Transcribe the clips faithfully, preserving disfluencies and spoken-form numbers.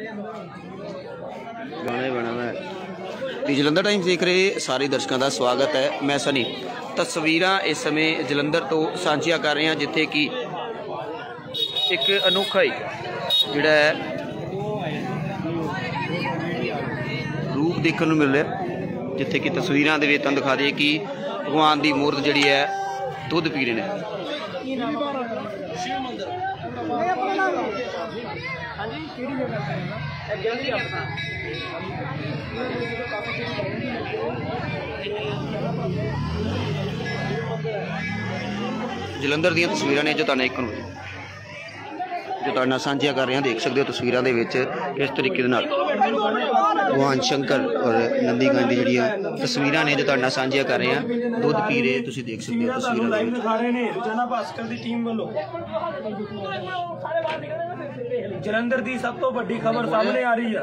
गाना ही बना मैं जलंधर टाइम्स देख रहे सारे दर्शकों का स्वागत है। मैं सनी तस्वीर इस समय जलंधर तो साझिया कर रहे हैं जिथे कि एक अनोखा ही जिहड़ा है रूप देखने मिल रहा जिथे कि तस्वीरों के विच तुहानूं दिखा दे कि भगवान की मूर्त जिहड़ी है दुध पी रहे हैं। जलंधर दी तस्वीरां ने जो तुहानूं एक जो तुहाडे नाल साझिया कर रहे हैं देख सकते हो। तस्वीरों के विच इस तरीके दे नाल भगवान शंकर और नंदी गांधी जी तस्वीरां ने जो तुहाडे नाल साझिया कर रहे हैं दुध पी रहे तुसीं देख सकते हो। तस्वीरां दे विच जलंधर की सब तो बड़ी खबर सामने आ रही है।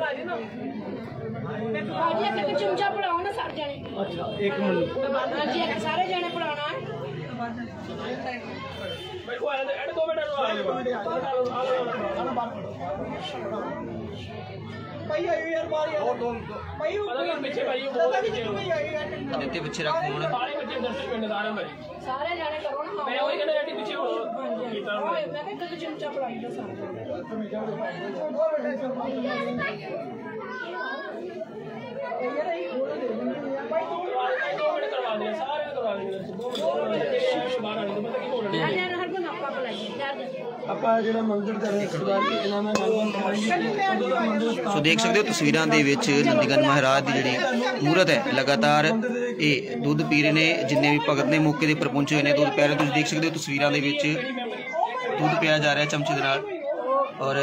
अच्छा एक मिनट सारे जने पढ़ाना है। पिछे रख फोन सारे जाने करो ना मैं वही कहना है पीछे हो मैं कल चिमचा पढ़ाई था सारे सो देख सकते हो तस्वीरों के नंदीगंज महाराज की जी मूरत है लगातार ये दुध पी रहे हैं। जिन्हें भी भगत ने मौके पर पहुंचे हुए हैं दुध पी रहे हैं। देख सकते हो तस्वीरों के दुध पिया जा रहा है चमचे के नाल और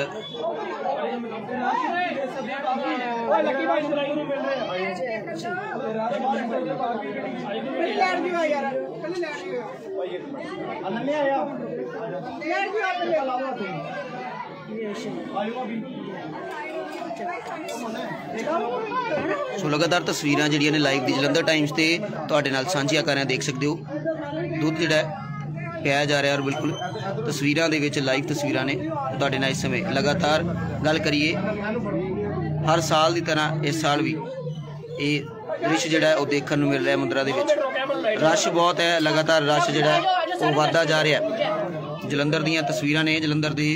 सो लगातार तस्वीरां जिहड़ियां ने लाइव दी जलंधर टाइम्स ते तुहाडे नाल साझिया कर रहे हैं। देख सकते हो दुध जिहड़ा पिया जा रहा है और बिल्कुल तस्वीरां दे विच लाइव तस्वीरां ने तुहाडे नाल इस समय लगातार गल करिए हर साल की तरह इस साल भी ये दृश्य जिहड़ा है वो देखने को मिल रहा है। मंदिरां दे विच रश बहुत है लगातार रश जिहड़ा है वो वधदा जा रहा है। जलंधर दीयां तस्वीरां ने जलंधर दे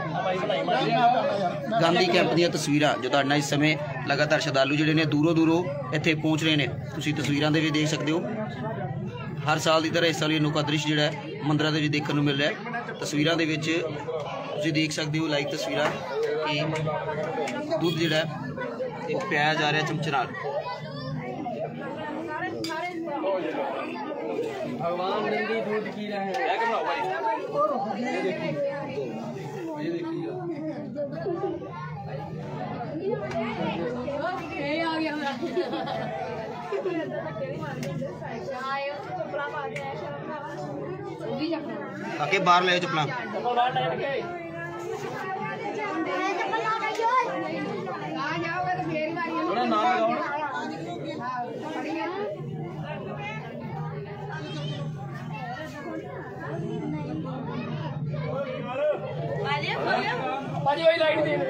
गांधी कैंप दी तस्वीरां जो तुहाडे नाल इस समय लगातार श्रद्धालु जिहड़े ने दूरों दूरों इत्थे पहुंच रहे हैं। तुसीं तस्वीरां दे विच देख सकते हो हर साल की तरह इस साल अनोखा दृश्य जिहड़ा है मंदिरां दे विच देखने को मिल रहा है। तस्वीरां दे विच तुसीं देख सकते हो लाइव तस्वीरां कि दूध जिहड़ा है वो पिया जा रहा है चमचे नाल। भगवान नंदी दूध पी रहे हैं। ये देखिए ये देखिए आ गया आके बाहर ले चप्पलां भाजी वही लाइट दे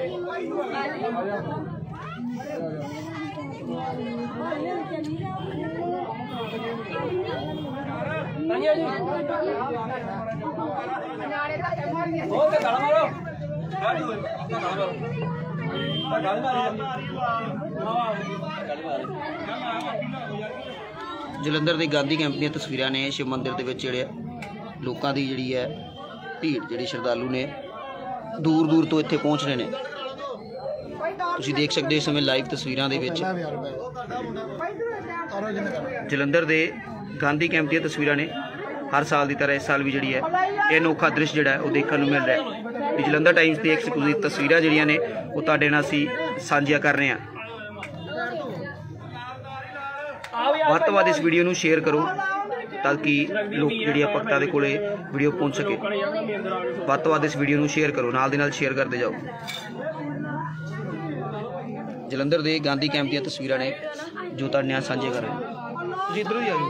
जलंधर के गांधी कैंप दी तस्वीरां ने शिव मंदिर के जिहड़े लोगों की जिहड़ी है भीड़ जिहड़ी श्रद्धालु ने दूर दूर तो इत्थे पहुंच रहे हैं। तुसीं देख सकते हो इस समय लाइव तस्वीरां दे विच जलंधर के गांधी कैंप दी तस्वीरां ने हर साल की तरह इस साल भी जिहड़ी है ये अनोखा दृश्य जिहड़ा है वो देखने को मिल रहा है। जलंधर टाइम्स की एक्सक्लूसिव तस्वीरां जिहड़ियां ने वो तुहाडे नाल असीं साझिया कर रहे हैं। ਵੱਧ ਤੋਂ ਵੱਧ इस वीडियो ਨੂੰ शेयर करो ताकि लोग जिहड़ियां भगतां दे कोले वीडियो पहुंच सके। ਵੱਧ ਤੋਂ ਵੱਧ इस वीडियो ਨੂੰ शेयर करो नाल दी नाल शेयर करते जाओ। जलंधर के गांधी कैंप दी तस्वीरां ने जो तुहाडे नाल साझिया कर रहे हैं। तुसीं इधरों ही आ जाओ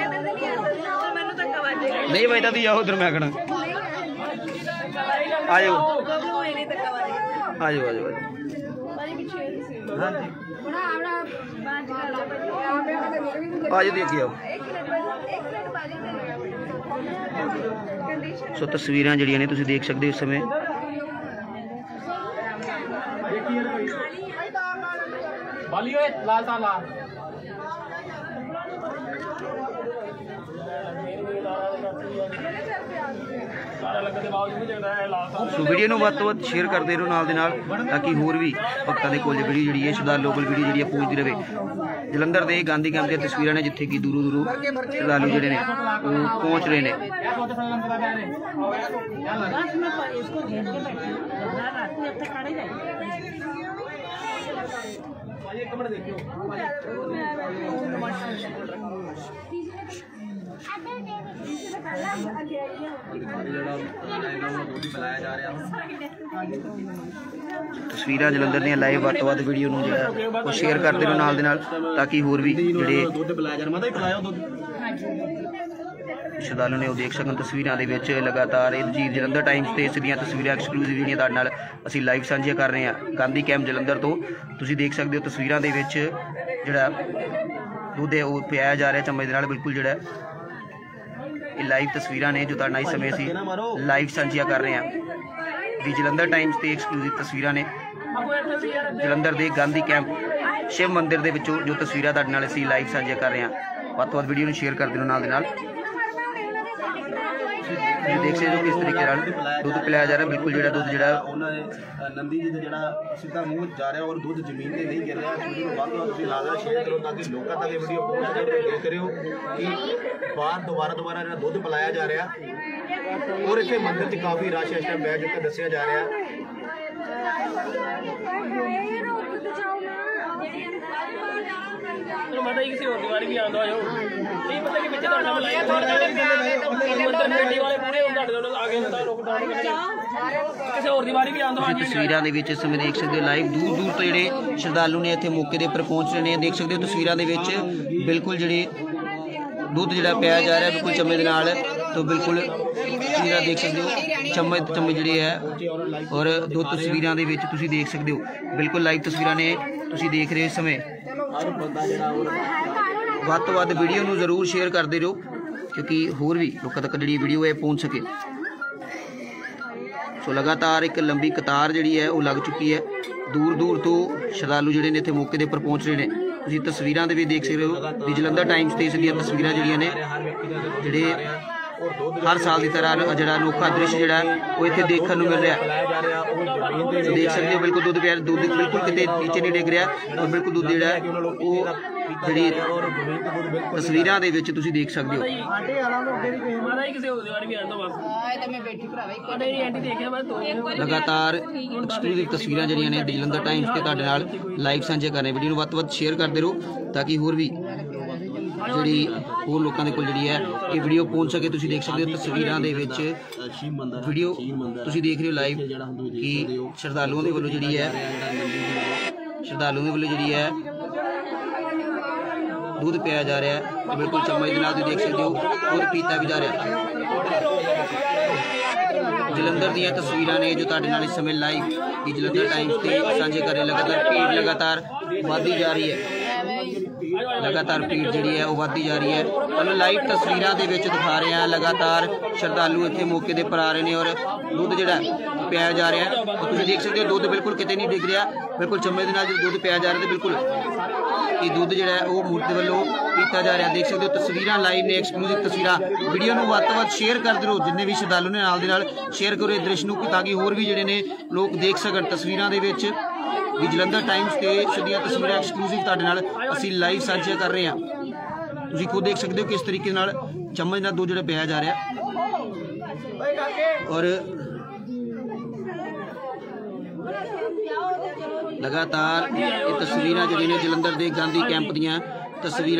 नहीं भाई तुसीं आओ उधर मैं आखना आ जाओ आ जाओ आ जाओ आज देखिए आओ सो तस्वीर जड़ियां ने तुसीं देख सकते हो इस समय सो वीडियो ਨੂੰ ਵੱਧ ਤੋਂ ਵੱਧ शेयर करते रहो नाल दे नाल ताकि होर भी भगतां दे कोल वीडियो जिहड़ी है श्रद्धालु लोकल वीडियो जिहड़ी है पहुंचती रहे। जलंधर दे गांधी कैंप दी तस्वीरां ने जिथे कि दूरों दूरों श्रद्धालु जिहड़े ने वो पहुंच रहे ने। तस्वीर जलंधर दी लाइव ਵੱਧ ਤੋਂ ਵੱਧ वीडियो ਨੂੰ ਜਿਹੜਾ ਉਹ शेयर करते ਰਹੋ ਨਾਲ ਦੇ ਨਾਲ ताकि होर भी ਜਿਹੜੇ श्रद्धालु ने वो देख सकन तस्वीरों के विच लगातार जी जलंधर टाइम्स ते इस दियां तस्वीरें एक्सक्लूसिव ਜਿਹੜੀਆਂ ਤੁਹਾਡੇ ਨਾਲ ਅਸੀਂ लाइव ਸਾਂਝੀਆਂ कर रहे हैं गांधी कैंप जलंधर तो तुसीं देख सकते हो तस्वीरों के विच ਜਿਹੜਾ दुध है वो पिया जा रहा चम्मच दे नाल बिल्कुल ਜਿਹੜਾ ये लाइव तस्वीरां ने जो तुहाडे नाल इस समय असीं लाइव साझियां कर रहे हैं दी जलंधर टाइम्स ते एक्सक्लूसिव तस्वीरां ने जलंधर दे गांधी कैंप शिव मंदिर दे विचों जो तस्वीरां तुहाडे नाल असीं लाइव साझियां कर रहे हैं। ਵੱਧ ਤੋਂ ਵੱਧ वीडियो ਨੂੰ शेयर कर देना नाल दे नाल जी देख सकते हो किस तरीके नाल दुध पिलाया जा रहा बिल्कुल जो दुध जो नंदी जी जो सीधा मूँह जा रहा और दुध जमीन से नहीं गिर रहा वीडियो को ला रहा शेयर करो ताकि लोगों तक वीडियो पहुँच सके। देख रहे हो कि बाहर दोबारा दोबारा जो दुध पिलाया जा रहा और इतने मंदिर से काफ़ी रश इस टाइम बैठ चुका दसिया जा रहा माता जी किसी और दीवारी भी आंदा हो नहीं पता कि पिछे ਤੁਹਾਡਾ ਬੁਲਾਇਆ ਥੋੜਾ ਜਿਹਾ ਮੰਦਰ ਗੱਡੀ ਵਾਲੇ ਪੂਰੇ ਤੁਹਾਡੇ ਤੋਂ ਆਗੇ ਹੁੰਦਾ ਲੋਕਡਾਊਨ ਕਿਸੇ ਹੋਰ ਦੀਵਾਰੀ ਵੀ ਆਂਦਾ ਹੋ ਤਸਵੀਰਾਂ ਦੇ ਵਿੱਚ ਇਸ ਸਮੇਂ ਦੇਖ ਸਕਦੇ ਹੋ ਲਾਈਵ ਦੂਰ ਦੂਰ ਤੋਂ ਜਿਹੜੇ ਸ਼ਰਧਾਲੂ ਨੇ ਇੱਥੇ ਮੌਕੇ ਦੇ ਉੱਪਰ ਪਹੁੰਚ ਰਹੇ ਨੇ। ਦੇਖ ਸਕਦੇ ਹੋ ਤਸਵੀਰਾਂ ਦੇ ਵਿੱਚ ਬਿਲਕੁਲ ਜਿਹੜੇ ਦੁੱਧ ਜਿਹੜਾ ਪਿਆ ਜਾ ਰਿਹਾ ਬਿਲਕੁਲ ਚਮਚ ਦੇ ਨਾਲ तो बिल्कुल तस्वीर देख सकते हो चम्मच चम्मच जिहड़े है और दो तस्वीरों के विच तुसीं देख सकते हो बिल्कुल लाइव तस्वीर ने तुसीं देख रहे हो इस समय। ਵੱਧ ਤੋਂ ਵੱਧ वीडियो नूं जरूर शेयर करते रहो क्योंकि होर भी लोगों तक जिहड़ी वीडियो है पहुँच सके। सो लगातार एक लंबी कतार जिहड़ी है वो लग चुकी है दूर दूर तो श्रद्धालु जिहड़े ने इत्थे मौके दे उपर पहुँच रहे हैं। तुसीं तस्वीरां दे भी देख सकते हो दी जलंधर टाइम्स ते इस दियां तस्वीरां जिहड़ियां ने जिहड़े हर साल की तरह जो अनोखा दृश्य जोड़ा वो इतने देखने को मिल रहा है। देख सकते हो बिल्कुल दुध प्यार दुध बिल्कुल कितने नीचे नहीं डिग रहा और बिल्कुल दुध जोड़ा वो जी तस्वीर देख सकते हो। लगातार एक्सक्लूसिव तस्वीर जड़ियां ने जलंधर टाइम्स के तुहाडे नाल लाइव साझे कर रहे हैं। वीडियो को वध वध शेयर करते रहो ताकि होर भी जी होर लोगों के कोल जी है ये वीडियो पहुँच सके। तुसीं देख सकते हो तस्वीरों के वीडियो तुसीं देख रहे हो लाइव कि श्रद्धालुओं के वालों जी है श्रद्धालुओं के वालों जी है दूध पिया जा रहा है तो बिल्कुल चम्मच के नाल देख सकते हो दूध पीता भी जा रहा है। जलंधर दी तस्वीर ने जो तुहाडे नाल इस समय लाइव कि जलंधर टाइम्स से साझे कर रहे। लगातार भीड़ लगातार बढ़ती जा रही है लगातार भीड़ जी है वो बढ़ती जा रही है। हम लाइव तस्वीरों के दिखा रहे हैं लगातार श्रद्धालु इतने मौके पर आ रहे हैं और दुध जोड़ा पिया जा रहा है तो तुम देख सकते हो दुध बिल्कुल कितने नहीं डिग रहा बिल्कुल चम्मच के जो दुध पिया जा रहा है बिल्कुल ये दुध जो है वो मूर्ति वालों पीता जा रहा है। देख सकते हो तस्वीर लाइव ने एक्सक्लूसिव तस्वीर वीडियो को वध तो वध शेयर करते रहो जिन्हें भी श्रद्धालु ने नाल दे नाल शेयर करो इस दृश्य को ताकि होर भी जोड़े ने लोग देख सकन तस्वीरों के भी जलंधर टाइम्स के सीधियां तस्वीर एक्सक्लूसिव तुहाडे नाल असीं लाइव साझा कर रहे हैं। तुसीं खुद देख सकते हो किस तरीके नाल चम्मच नाल दूध जिहड़ा पिया जा रहा और लगातार ये तस्वीर जिहड़ियां ने जलंधर के गांधी कैंप दीयां तस्वीर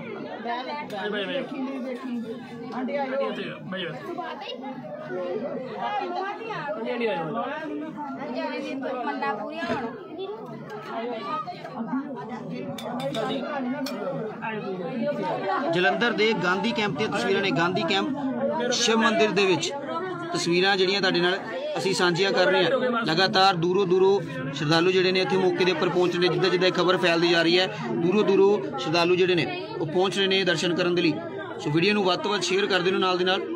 जलंधर के गांधी कैंप दी तस्वीर ने गांधी कैंप शिव मंदिर दे विच तस्वीरां जिहड़ियां तुहाडे नाल ਅਸੀਂ ਸਾਂਝੀਆਂ ਕਰ ਰਹੇ ਹਾਂ। ਲਗਾਤਾਰ ਦੂਰੋਂ ਦੂਰੋਂ ਸ਼ਰਧਾਲੂ ਜਿਹੜੇ ਨੇ ਇੱਥੇ ਮੌਕੇ ਦੇ ਉੱਪਰ ਪਹੁੰਚ ਰਹੇ ਨੇ। ਜਿੱਦਾਂ ਜਿੱਦਾਂ ਖਬਰ ਫੈਲਦੀ ਜਾ ਰਹੀ ਹੈ, ਦੂਰੋਂ ਦੂਰੋਂ ਸ਼ਰਧਾਲੂ ਜਿਹੜੇ ਨੇ ਉਹ ਪਹੁੰਚ ਰਹੇ ਨੇ ਦਰਸ਼ਨ ਕਰਨ ਦੇ ਲਈ। ਸੋ ਵੀਡੀਓ ਨੂੰ ਵੱਧ ਤੋਂ ਵੱਧ ਸ਼ੇਅਰ ਕਰ ਦਿਓ ਨਾਲ ਦੀ ਨਾਲ,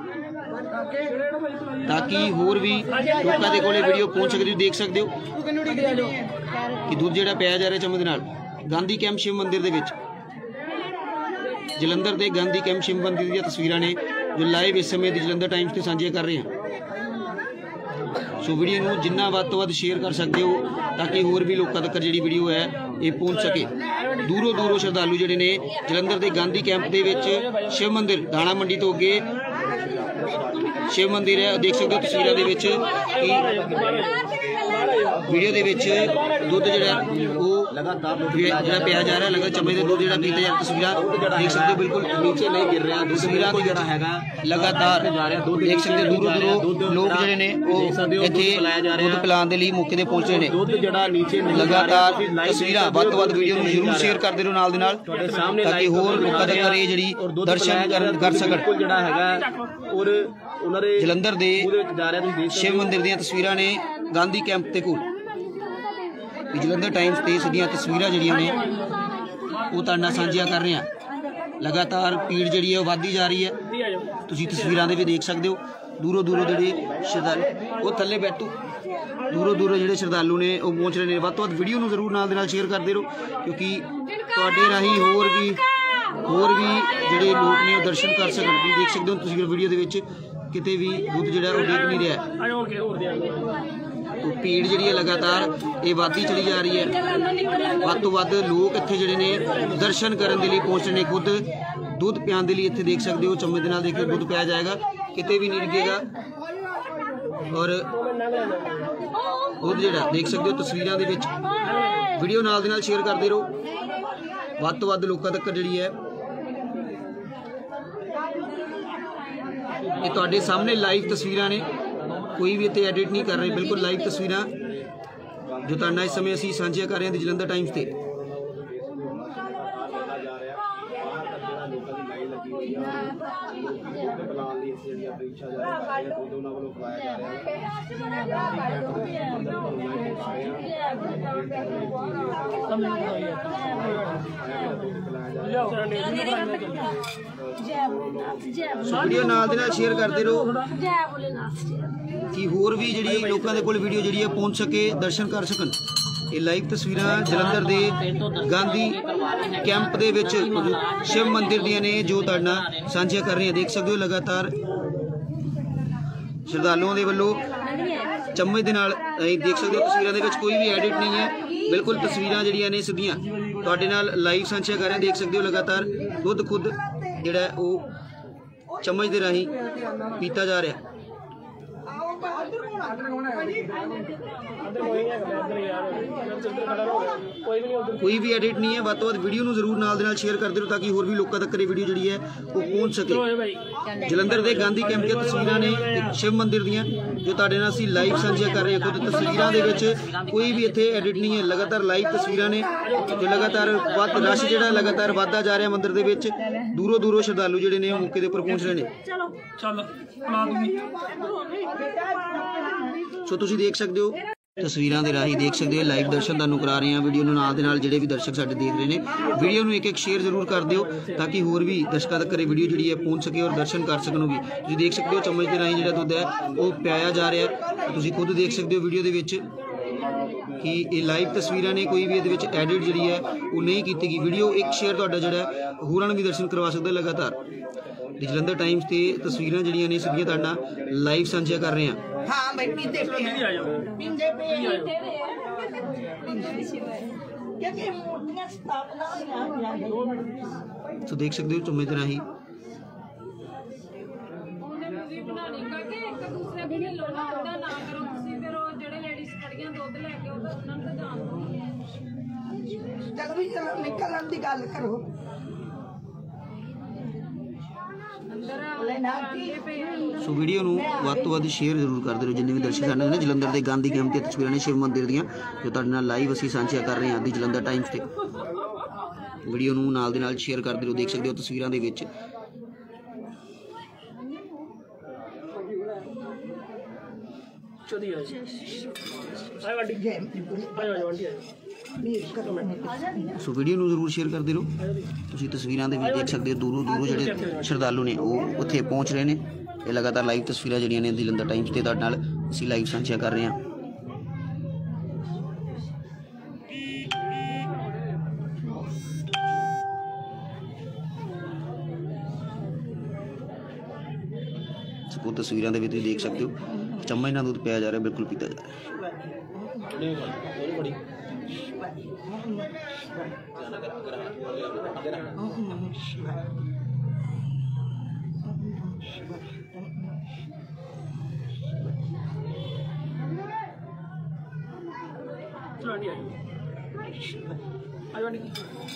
ਤਾਂ ਕਿ ਹੋਰ ਵੀ ਲੋਕਾਂ ਦੇ ਕੋਲੇ ਵੀਡੀਓ ਪਹੁੰਚ ਸਕਦੀ। ਦੇਖ ਸਕਦੇ ਹੋ ਕਿ ਦੁੱਧ ਜਿਹੜਾ ਪਿਆ ਜਾ ਰਿਹਾ ਚਮਚ ਦੇ ਨਾਲ। ਗਾਂਧੀ ਕੈਂਪ ਸ਼ਿਵ ਮੰਦਿਰ ਦੇ ਵਿੱਚ, ਜਲੰਧਰ ਦੇ ਗਾਂਧੀ ਕੈਂਪ ਸ਼ਿਵ ਮੰਦਿਰ ਦੀਆਂ ਤਸਵੀਰਾਂ ਨੇ ਜੋ ਲਾਈਵ ਇਸ ਸਮੇਂ ਦੀ ਜਲੰਧਰ ਟਾਈਮਸ ਤੇ ਸਾਂਝੀਆਂ ਕਰ ਰਹੇ ਹਾਂ। ਸੋ ਵੀਡੀਓ ਨੂੰ ਜਿੰਨਾ ਵੱਧ ਤੋਂ ਵੱਧ ਸ਼ੇਅਰ ਕਰ ਸਕਦੇ ਹੋ ਤਾਂ ਕਿ ਹੋਰ ਵੀ ਲੋਕਾਂ ਤੱਕ ਜਿਹੜੀ ਵੀਡੀਓ ਹੈ ਇਹ ਪਹੁੰਚ ਸਕੇ। ਦੂਰੋਂ ਦੂਰੋਂ ਸ਼ਰਧਾਲੂ ਜਿਹੜੇ ਨੇ ਜਲੰਧਰ ਦੇ ਗਾਂਧੀ ਕੈਂਪ ਦੇ ਵਿੱਚ ਸ਼ਿਵ ਮੰਦਿਰ ਦਾਣਾ ਮੰਡੀ ਤੋਂ ਅੱਗੇ ਸ਼ਿਵ ਮੰਦਿਰ ਹੈ। ਦੇਖ ਸਕਦੇ ਹੋ ਤਸਵੀਰਾਂ ਦੇ ਵਿੱਚ ਕਿ ਵੀਡੀਓ ਦੇ ਵਿੱਚ ਦੁੱਧ ਜਿਹੜਾ ਉਹ ਲਗਾਤਾਰ ਜਿਹੜਾ ਪਿਆ ਜਾ ਰਿਹਾ, ਲਗਾਤਾਰ ਚਮੜੇ ਦੇ ਦੁੱਧ ਜਿਹੜਾ ਪੀਤਾ ਜਾ ਰਿਹਾ। ਤਸਵੀਰਾਂ ਦੇਖ ਸਕਦੇ ਹੋ ਬਿਲਕੁਲ ਨੀਚੇ ਨਹੀਂ ਗਿਰ ਰਿਹਾ। ਤਸਵੀਰਾਂ ਤੋਂ ਜਿਹੜਾ ਹੈਗਾ ਲਗਾਤਾਰ ਦੇਖ ਸਕਦੇ ਹੋ ਦੂਰੋਂ ਦੂਰੋਂ ਲੋਕ ਜਿਹੜੇ ਨੇ ਉਹ ਇੱਥੇ ਦੁੱਧ ਪਿਲਾਉਣ ਦੇ ਲਈ ਮੌਕੇ ਤੇ ਪਹੁੰਚੇ ਨੇ। ਦੁੱਧ ਜਿਹੜਾ ਨੀਚੇ ਲਗਾਤਾਰ ਤਸਵੀਰਾਂ ਵੱਧ ਤੋਂ ਵੱਧ ਵੀਡੀਓ ਨੂੰ ਜ਼ਰੂਰ ਸ਼ੇਅਰ ਕਰਦੇ ਰਹੋ ਨਾਲ ਦੇ ਨਾਲ, ਤਾਂ ਕਿ ਹੋਰ ਲੋਕਾਂ ਤੱਕ ਇਹ ਜਿਹੜੀ ਦਰਸ਼ਨ ਕਰ ਸਕਣ। ਜਿਹੜਾ ਹੈਗਾ ਔਰ ਉਹਨਾਂ ਦੇ ਜਲੰਧਰ ਦੇ ਸ਼ਿਵ ਮੰਦਿਰ ਦੀਆਂ ਤਸਵੀਰਾਂ ਨੇ ਗਾਂਧੀ ਕੈਂਪ ਦੇ ਕੋਲ। ਜਲੰਧਰ ਟਾਈਮਸ ਤੇ ਸਿੱਧੀਆਂ ਤਸਵੀਰਾਂ ਜਿਹੜੀਆਂ ਨੇ ਉਹ ਤੁਹਾਡੇ ਨਾਲ ਸਾਂਝੀਆਂ ਕਰ ਰਹੇ ਹਾਂ। ਲਗਾਤਾਰ ਭੀੜ ਜਿਹੜੀ ਹੈ ਉਹ ਵੱਧਦੀ ਜਾ ਰਹੀ ਹੈ। ਤੁਸੀਂ ਤਸਵੀਰਾਂ ਦੇ ਵੀ ਦੇਖ ਸਕਦੇ ਹੋ ਦੂਰੋਂ ਦੂਰੋਂ ਜਿਹੜੇ ਸ਼ਰਧਾਲੂ ਉਹ ਥੱਲੇ ਬੈਠੋ, ਦੂਰੋਂ ਦੂਰੋਂ ਜਿਹੜੇ ਸ਼ਰਧਾਲੂ ਨੇ ਉਹ ਪਹੁੰਚ ਰਹੇ ਨੇ। ਵੱਧ ਤੋਂ ਵੱਧ ਵੀਡੀਓ ਨੂੰ ਜ਼ਰੂਰ ਨਾਲ ਦੇ ਨਾਲ ਸ਼ੇਅਰ ਕਰਦੇ ਰਹੋ, ਕਿਉਂਕਿ ਤੁਹਾਡੇ ਰਾਹੀਂ ਹੋਰ ਵੀ ਹੋਰ ਵੀ ਜਿਹੜੇ ਲੋਕ ਨੇ ਉਹ ਦਰਸ਼ਨ ਕਰ ਸਕਣ। ਤੁਸੀਂ ਦੇਖ ਸਕਦੇ ਹੋ ਤੁਸੀਂ ਵੀਡੀਓ ਦੇ ਵਿੱਚ ਕਿਤੇ ਵੀ ਦੁੱਧ ਜਿਹੜਾ ਉਹ ਡਿੱਗ ਨਹੀਂ ਰਿਹਾ। ਭੀੜ ਜਿਹੜੀ ਹੈ ਲਗਾਤਾਰ ਇਹ ਵੱਧਦੀ ਚਲੀ ਜਾ ਰਹੀ ਹੈ। ਵੱਧ ਤੋਂ ਵੱਧ ਲੋਕ ਇੱਥੇ ਜਿਹੜੇ ਨੇ ਦਰਸ਼ਨ ਕਰਨ ਦੇ ਲਈ ਪਹੁੰਚ ਰਹੇ ਨੇ। ਖੁਦ ਦੁੱਧ ਪਿਆਉਣ ਦੇ ਲਈ ਇੱਥੇ ਦੇਖ ਸਕਦੇ ਹੋ ਚਮਚ ਦੇ ਨਾਲ ਦੇਖ ਕੇ ਦੁੱਧ ਪਿਆ ਜਾਏਗਾ, ਕਿਤੇ ਵੀ ਨਹੀਂ ਡਿੱਗੇਗਾ। ਔਰ ਦੁੱਧ ਜਿਹੜਾ ਦੇਖ ਸਕਦੇ ਹੋ ਤਸਵੀਰਾਂ ਦੇ ਵਿੱਚ। ਵੀਡੀਓ ਨਾਲ ਦੇ ਨਾਲ ਸ਼ੇਅਰ ਕਰਦੇ ਰਹੋ, ਵੱਧ ਤੋਂ ਵੱਧ ਲੋਕਾਂ ਤੱਕ ਜਿਹੜੀ ਹੈ ਇਹ ਤੁਹਾਡੇ ਸਾਹਮਣੇ ਲਾਈਵ ਤਸਵੀਰਾਂ ਨੇ। ਕੋਈ ਵੀ ਇੱਥੇ ਐਡਿਟ ਨਹੀਂ ਕਰ ਰਹੇ, ਬਿਲਕੁਲ ਲਾਈਵ ਤਸਵੀਰਾਂ ਜੋ ਤੁਹਾਡੇ ਨਾਲ ਇਸ ਸਮੇਂ ਅਸੀਂ ਸਾਂਝੀਆਂ ਕਰ ਰਹੇ ਹਾਂ ਜਲੰਧਰ ਟਾਈਮਸ ਤੇ। ਵੀਡੀਓ ਨਾਲ ਦੇ ਨਾਲ ਸ਼ੇਅਰ ਕਰਦੇ ਰਹੋ ਕਿ ਹੋਰ ਵੀ ਜਿਹੜੀ ਲੋਕਾਂ ਦੇ ਕੋਲ ਵੀਡੀਓ ਜਿਹੜੀ ਹੈ ਪਹੁੰਚ ਸਕੇ, ਦਰਸ਼ਨ ਕਰ ਸਕਣ। ਇਹ ਲਾਈਵ ਤਸਵੀਰਾਂ ਜਲੰਧਰ ਦੇ ਗਾਂਧੀ ਕੈਂਪ ਦੇ ਵਿੱਚ ਸ਼ਿਵ ਮੰਦਿਰ ਦੀਆਂ ਨੇ ਜੋ ਤੁਹਾਡੇ ਨਾਲ ਸਾਂਝੀਆਂ ਕਰ ਰਹੇ ਹਾਂ। ਦੇਖ ਸਕਦੇ ਹੋ ਲਗਾਤਾਰ ਸ਼ਰਧਾਲੂਆਂ ਦੇ ਵੱਲੋਂ ਚਮਚ ਦੇ ਨਾਲ ਦੇਖ ਸਕਦੇ ਹੋ ਤਸਵੀਰਾਂ ਦੇ ਵਿੱਚ ਕੋਈ ਵੀ ਐਡਿਟ ਨਹੀਂ ਹੈ, ਬਿਲਕੁਲ ਤਸਵੀਰਾਂ ਜਿਹੜੀਆਂ ਨੇ ਸਿੱਧੀਆਂ ਤੁਹਾਡੇ ਨਾਲ ਲਾਈਵ ਸਾਂਝੀਆਂ ਕਰ ਰਹੇ ਹਾਂ। ਦੇਖ ਸਕਦੇ ਹੋ ਲਗਾਤਾਰ ਦੁੱਧ ਖੁਦ ਜਿਹੜਾ ਉਹ ਚਮਚ ਦੇ ਰਾਹੀਂ ਪੀਤਾ ਜਾ ਰਿਹਾ। ਕੋਈ ਵੀ ਐਡਿਟ ਨਹੀਂ ਹੈ। ਵੱਧ ਤੋਂ ਵੱਧ ਵੀਡੀਓ ਨੂੰ ਜ਼ਰੂਰ ਨਾਲ ਦੇ ਨਾਲ ਸ਼ੇਅਰ ਕਰਦੇ ਰਹੋ ਤਾਂ ਕਿ ਹੋਰ ਵੀ ਲੋਕਾਂ ਤੱਕ ਇਹ ਵੀਡੀਓ ਜਿਹੜੀ ਹੈ ਉਹ ਪਹੁੰਚ ਸਕੇ। ਜਲੰਧਰ ਦੇ ਗਾਂਧੀ ਕੈਂਪ ਦੀਆਂ ਤਸਵੀਰਾਂ ਨੇ ਸ਼ਿਵ ਮੰਦਿਰ ਦੀਆਂ ਜੋ ਤੁਹਾਡੇ ਨਾਲ ਅਸੀਂ ਲਾਈਵ ਸਾਂਝੀਆਂ ਕਰ ਰਹੇ ਹਾਂ। ਖੁਦ ਤਸਵੀਰਾਂ ਦੇ ਵਿੱਚ ਕੋਈ ਵੀ ਇੱਥੇ ਐਡਿਟ ਨਹੀਂ ਹੈ, ਲਗਾਤਾਰ ਲਾਈਵ ਤਸਵੀਰਾਂ ਨੇ ਜੋ ਲਗਾਤਾਰ ਵੱਧ ਰਸ਼ ਜਿਹੜਾ ਲਗਾਤਾਰ ਵੱਧਦਾ ਜਾ ਰਿਹਾ ਮੰਦਿਰ ਦੇ ਵਿੱਚ। ਦੂਰੋਂ ਦੂਰੋਂ ਸ਼ਰਧਾਲੂ ਜਿਹੜੇ ਨੇ ਉਹ ਮੌਕੇ ਦੇ ਉੱਪਰ ਪਹੁੰਚ ਰਹੇ ਨੇ। ਸੋ ਤੁਸੀਂ ਦੇਖ ਸਕਦੇ ਹੋ ਤਸਵੀਰਾਂ ਦੇ ਰਾਹੀਂ ਦੇਖ ਸਕਦੇ ਹੋ ਲਾਈਵ ਦਰਸ਼ਨ ਤੁਹਾਨੂੰ ਕਰਾ ਰਹੇ ਹਾਂ। ਵੀਡੀਓ ਨੂੰ ਨਾਲ ਦੇ ਨਾਲ ਜਿਹੜੇ ਵੀ ਦਰਸ਼ਕ ਸਾਡੇ ਦੇਖ ਰਹੇ ਨੇ ਵੀਡੀਓ ਨੂੰ ਇੱਕ ਇੱਕ ਸ਼ੇਅਰ ਜ਼ਰੂਰ ਕਰ ਦਿਓ ਤਾਂ ਕਿ ਹੋਰ ਵੀ ਦਰਸ਼ਕਾਂ ਤੱਕ ਇਹ ਵੀਡੀਓ ਜਿਹੜੀ ਹੈ ਪਹੁੰਚ ਸਕੇ ਔਰ ਦਰਸ਼ਨ ਕਰ ਸਕਣ ਉਹ ਵੀ। ਤੁਸੀਂ ਦੇਖ ਸਕਦੇ ਹੋ ਚਮਚ ਦੇ ਰਾਹੀਂ ਜਿਹੜਾ ਦੁੱਧ ਹੈ ਉਹ ਪਿਆਇਆ ਜਾ ਰਿਹਾ। ਤੁਸੀਂ ਖੁਦ ਦੇਖ ਸਕਦੇ ਹੋ ਵੀਡੀਓ ਦੇ ਵਿੱਚ ਕਿ ਇਹ ਲਾਈਵ ਤਸਵੀਰਾਂ ਨੇ, ਕੋਈ ਵੀ ਇਹਦੇ ਵਿੱਚ ਐਡਿਟ ਜਿਹੜੀ ਹੈ ਉਹ ਨਹੀਂ ਕੀਤੀ ਗਈ। ਵੀਡੀਓ ਇੱਕ ਸ਼ੇਅਰ ਤੁਹਾਡਾ ਜਿਹੜਾ ਹੋਰਾਂ ਨੂੰ ਵੀ ਦਰਸ਼ਨ ਕਰਵਾ ਸਕਦਾ ਲਗਾਤਾਰ। ਜਲੰਧਰ ਟਾਈਮਸ ਤੇ ਤਸਵੀਰਾਂ ਜਿਹੜੀਆਂ ਨੇ ਸਿੱਧੀਆਂ ਤੁਹਾਡੇ ਨਾਲ ਲਾਈਵ ਸਾਂਝੀਆਂ ਕਰ ਰਹੇ ਹਾਂ। हाँ भाई पीते पे पीते पे क्योंकि मूर्तियां स्थापना तो देख सकते हो चुम्मे तरह ही चल भी निकलन की गल करो। सो वीडियो ਨੂੰ ਵੱਧ ਤੋਂ ਵੱਧ ਸ਼ੇਅਰ ਜ਼ਰੂਰ ਕਰਦੇ ਰਹੋ ਜਿੰਨੇ ਵੀ ਦਰਸ਼ਕ ਸਾਡੇ ਨੇ। ਜਲੰਧਰ ਦੇ ਗਾਂਧੀ ਕੈਂਪ ਦੀਆਂ ਤਸਵੀਰਾਂ ਨੇ ਸ਼ਿਵ ਮੰਦਿਰ ਦੀਆਂ ਜੋ ਤੁਹਾਡੇ ਨਾਲ ਲਾਈਵ ਅਸੀਂ ਸਾਂਝੀਆਂ ਕਰ ਰਹੇ ਹਾਂ ਦੀ ਜਲੰਧਰ ਟਾਈਮਸ ਤੇ। ਵੀਡੀਓ ਨੂੰ ਨਾਲ ਦੇ ਨਾਲ ਸ਼ੇਅਰ ਕਰਦੇ ਰਹੋ। ਦੇਖ ਸਕਦੇ ਹੋ ਤਸਵੀਰਾਂ ਦੇ ਵਿੱਚ चौधरी आयो आयो आंटी आयो आयो आंटी आयो ਸੋ ਵੀਡੀਓ ਨੂੰ ਜ਼ਰੂਰ ਸ਼ੇਅਰ ਕਰਦੇ ਰਹੋ। ਤੁਸੀਂ ਤਸਵੀਰਾਂ ਦੇ ਵਿੱਚ ਦੇਖ ਸਕਦੇ ਹੋ ਦੂਰੋਂ ਦੂਰੋਂ ਜਿਹੜੇ ਸ਼ਰਧਾਲੂ ਨੇ ਉਹ ਉੱਥੇ ਪਹੁੰਚ ਰਹੇ ਨੇ। ਇਹ ਲਗਾਤਾਰ ਲਾਈਵ ਤਸਵੀਰਾਂ ਜਿਹੜੀਆਂ ਨੇ ਜਲੰਧਰ ਟਾਈਮਸ ਤੇ ਤੁਹਾਡੇ ਨਾਲ ਅਸੀਂ ਲਾਈਵ ਸਾਂਝੀਆਂ ਕਰ ਰਹੇ ਹਾਂ। ਸੋ ਤਸਵੀਰਾਂ ਦੇ ਵਿੱਚ ਤੁਸੀਂ ਦੇਖ ਸਕਦੇ ਹੋ ਚਮਚ ਨਾਲ ਦੁੱਧ ਪਿਆ ਜਾ ਰਿਹਾ, ਬਿਲਕੁਲ ਪੀਤਾ ਜਾ ਰਿਹਾ। चलो आंटी आयो आयो आंटी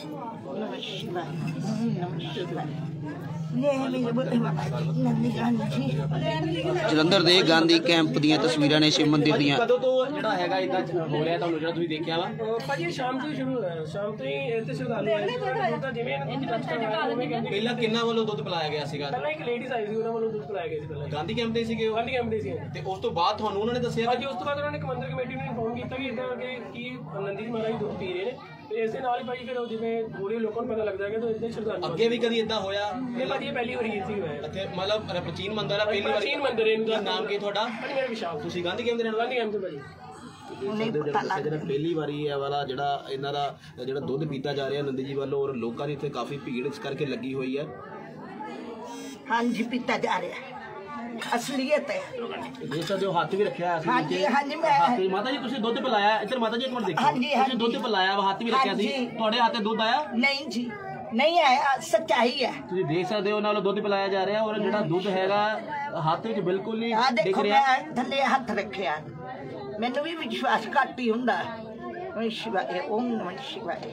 ਜਲੰਧਰ ਦੇ ਗਾਂਧੀ ਕੈਂਪ ਦੀਆਂ ਤਸਵੀਰਾਂ ਨੇ ਸ਼ਿਵ ਮੰਦਿਰ ਦੀਆਂ। ਕਦੋਂ ਤੋਂ ਜਿਹੜਾ ਹੈਗਾ ਇਦਾਂ ਹੋ ਰਿਹਾ ਤੁਹਾਨੂੰ ਜਿਹੜਾ ਤੁਸੀਂ ਦੇਖਿਆ ਵਾ? ਭਾਜੀ ਸ਼ਾਮ ਤੋਂ ਹੀ ਸ਼ੁਰੂ ਹੋਇਆ, ਸ਼ਾਮ ਤੋਂ ਹੀ ਇੱਥੇ ਸ਼ਰਧਾਲੂ ਆਏ ਤਾਂ ਜਿਵੇਂ ਪਹਿਲਾਂ ਕਿੰਨਾ ਵੱਲੋਂ ਦੁੱਧ ਪਿਲਾਇਆ ਗਿਆ ਸੀਗਾ? ਪਹਿਲਾਂ ਇੱਕ ਲੇਡੀਜ਼ ਆਈ ਸੀ, ਉਹਨਾਂ ਵੱਲੋਂ ਦੁੱਧ ਪਿਲਾਇਆ ਗਿਆ ਸੀ ਪਹਿਲਾਂ। ਗਾਂਧੀ ਕੈਂਪ ਦੇ ਸੀਗੇ ਉਹ? ਗਾਂਧੀ ਕੈਂਪ ਦੇ ਸੀ ਤੇ ਉਸ ਤੋਂ ਬਾਅਦ ਤੁਹਾਨੂੰ ਉਹਨਾਂ ਨੇ ਦੱਸਿਆ? ਭਾਜੀ ਉਸ ਤੋਂ ਬਾਅਦ ਉਹਨਾਂ ਨੇ ਕਮੰਦਰ ਕਮੇਟੀ ਨੂੰ ਇਨਫੋਰਮ ਕੀਤਾ ਕਿ ਇਦਾਂ ਕਿ ਕੀ ਨੰਦੀ ਜੀ ਮਹਾਰਾਜ ਦੁੱਧ ਪੀ ਰਹੇ ਨੇ, ਤੇ ਇਸ ਦੇ ਨਾਲ ਹੀ ਭਾਜੀ ਫਿਰ ਜਿਵੇਂ ਪੂਰੇ ਲੋਕਾਂ ਨੂੰ ਪਤਾ ਲੱਗਦਾ ਹੈ ਕਿ ਤਾਂ ਇੱਥੇ ਸ਼ਰਧਾਲੂ ਅੱਗੇ ਵੀ ਕਦੀ ਇਦਾਂ ਹੋਇਆ? ਇਹ ਭਾਜੀ ਇਹ ਪਹਿਲੀ ਵਾਰੀ ਸੀ ਹੋਇਆ ਇੱਥੇ ਮਤਲਬ ਪ੍ਰਾਚੀਨ ਮੰਦਿਰ ਆ, ਪਹਿਲੀ ਵਾਰੀ? ਪ੍ਰਾਚੀਨ ਮੰਦਿਰ ਹੈ ਇਹਦਾ ਨਾਮ ਕੀ ਤੁਹਾਡਾ? ਭਾਜੀ ਮੇਰਾ ਵਿਸ਼ਾਲ। ਤੁਸੀਂ ਗਾਂਧੀ ਕੈਂਪ ਦੇ ਰਹਿਣ ਵਾਲੇ? ਗਾਂਧੀ ਕੈਂਪ ਤੋਂ ਭਾਜੀ ਜਿਹੜਾ ਪਹਿਲੀ ਵਾਰੀ ਇਹ ਵਾਲਾ ਜਿਹੜਾ ਇਹਨਾਂ ਦਾ ਜਿਹੜਾ ਦੁੱਧ ਪੀਤਾ ਜਾ ਰਿਹਾ ਨੰਦੀ ਜੀ ਵੱਲੋਂ, ਔਰ ਲੋਕਾਂ ਦੀ ਇੱਥੇ ਕਾਫੀ ਭੀੜ ਇਸ ਕਰਕੇ ਲੱਗੀ ਹੋਈ ਹੈ। ਹਾਂਜੀ ਪੀਤਾ ਜਾ ਰਿਹਾ ਅਸਲੀਅਤ ਹੈ। ਦੇਖ ਸਕਦੇ ਹੋ ਹੱਥ ਵੀ ਰੱਖਿਆ ਸੀ ਹਾਂਜੀ ਹਾਂਜੀ ਮੈਂ ਹੱਥ। ਮਾਤਾ ਜੀ ਤੁਸੀਂ ਦੁੱਧ ਪਿਲਾਇਆ? ਇੱਧਰ ਮਾਤਾ ਜੀ ਇੱਕ ਮਿੰਟ ਦੇਖੋ, ਹਾਂਜੀ, ਹਾਂਜੀ। ਤੁਸੀਂ ਦੁੱਧ ਪਿਲਾਇਆ ਵਾ, ਹੱਥ ਵੀ ਰੱਖਿਆ ਸੀ, ਹਾਂਜੀ। ਤੁਹਾਡੇ ਹੱਥ ਤੇ ਦੁੱਧ ਆਇਆ? ਨਹੀਂ ਜੀ ਨਹੀਂ ਆਇਆ, ਸੱਚਾਈ ਹੈ। ਤੁਸੀਂ ਦੇਖ ਸਕਦੇ ਹੋ ਨਾਲ ਦੁੱਧ ਪਿਲਾਇਆ ਜਾ ਰਿਹਾ, ਔਰ ਜਿਹੜਾ ਦੁੱਧ ਹੈਗਾ ਹੱਥ ਵਿੱਚ ਬਿਲਕੁਲ ਨਹੀਂ ਆ ਦਿਖ ਦੇਖੋ ਰਿਹਾ। ਮੈਂ ਥੱਲੇ ਹੱਥ ਰੱਖਿਆ, ਮੈਨੂੰ ਵੀ ਵਿਸ਼ਵਾਸ ਘੱਟ ਹੀ ਹੁੰਦਾ। ਓਮ ਸ਼ਿਵਾਏ ਓਮ ਨਮः ਸ਼ਿਵਾਏ।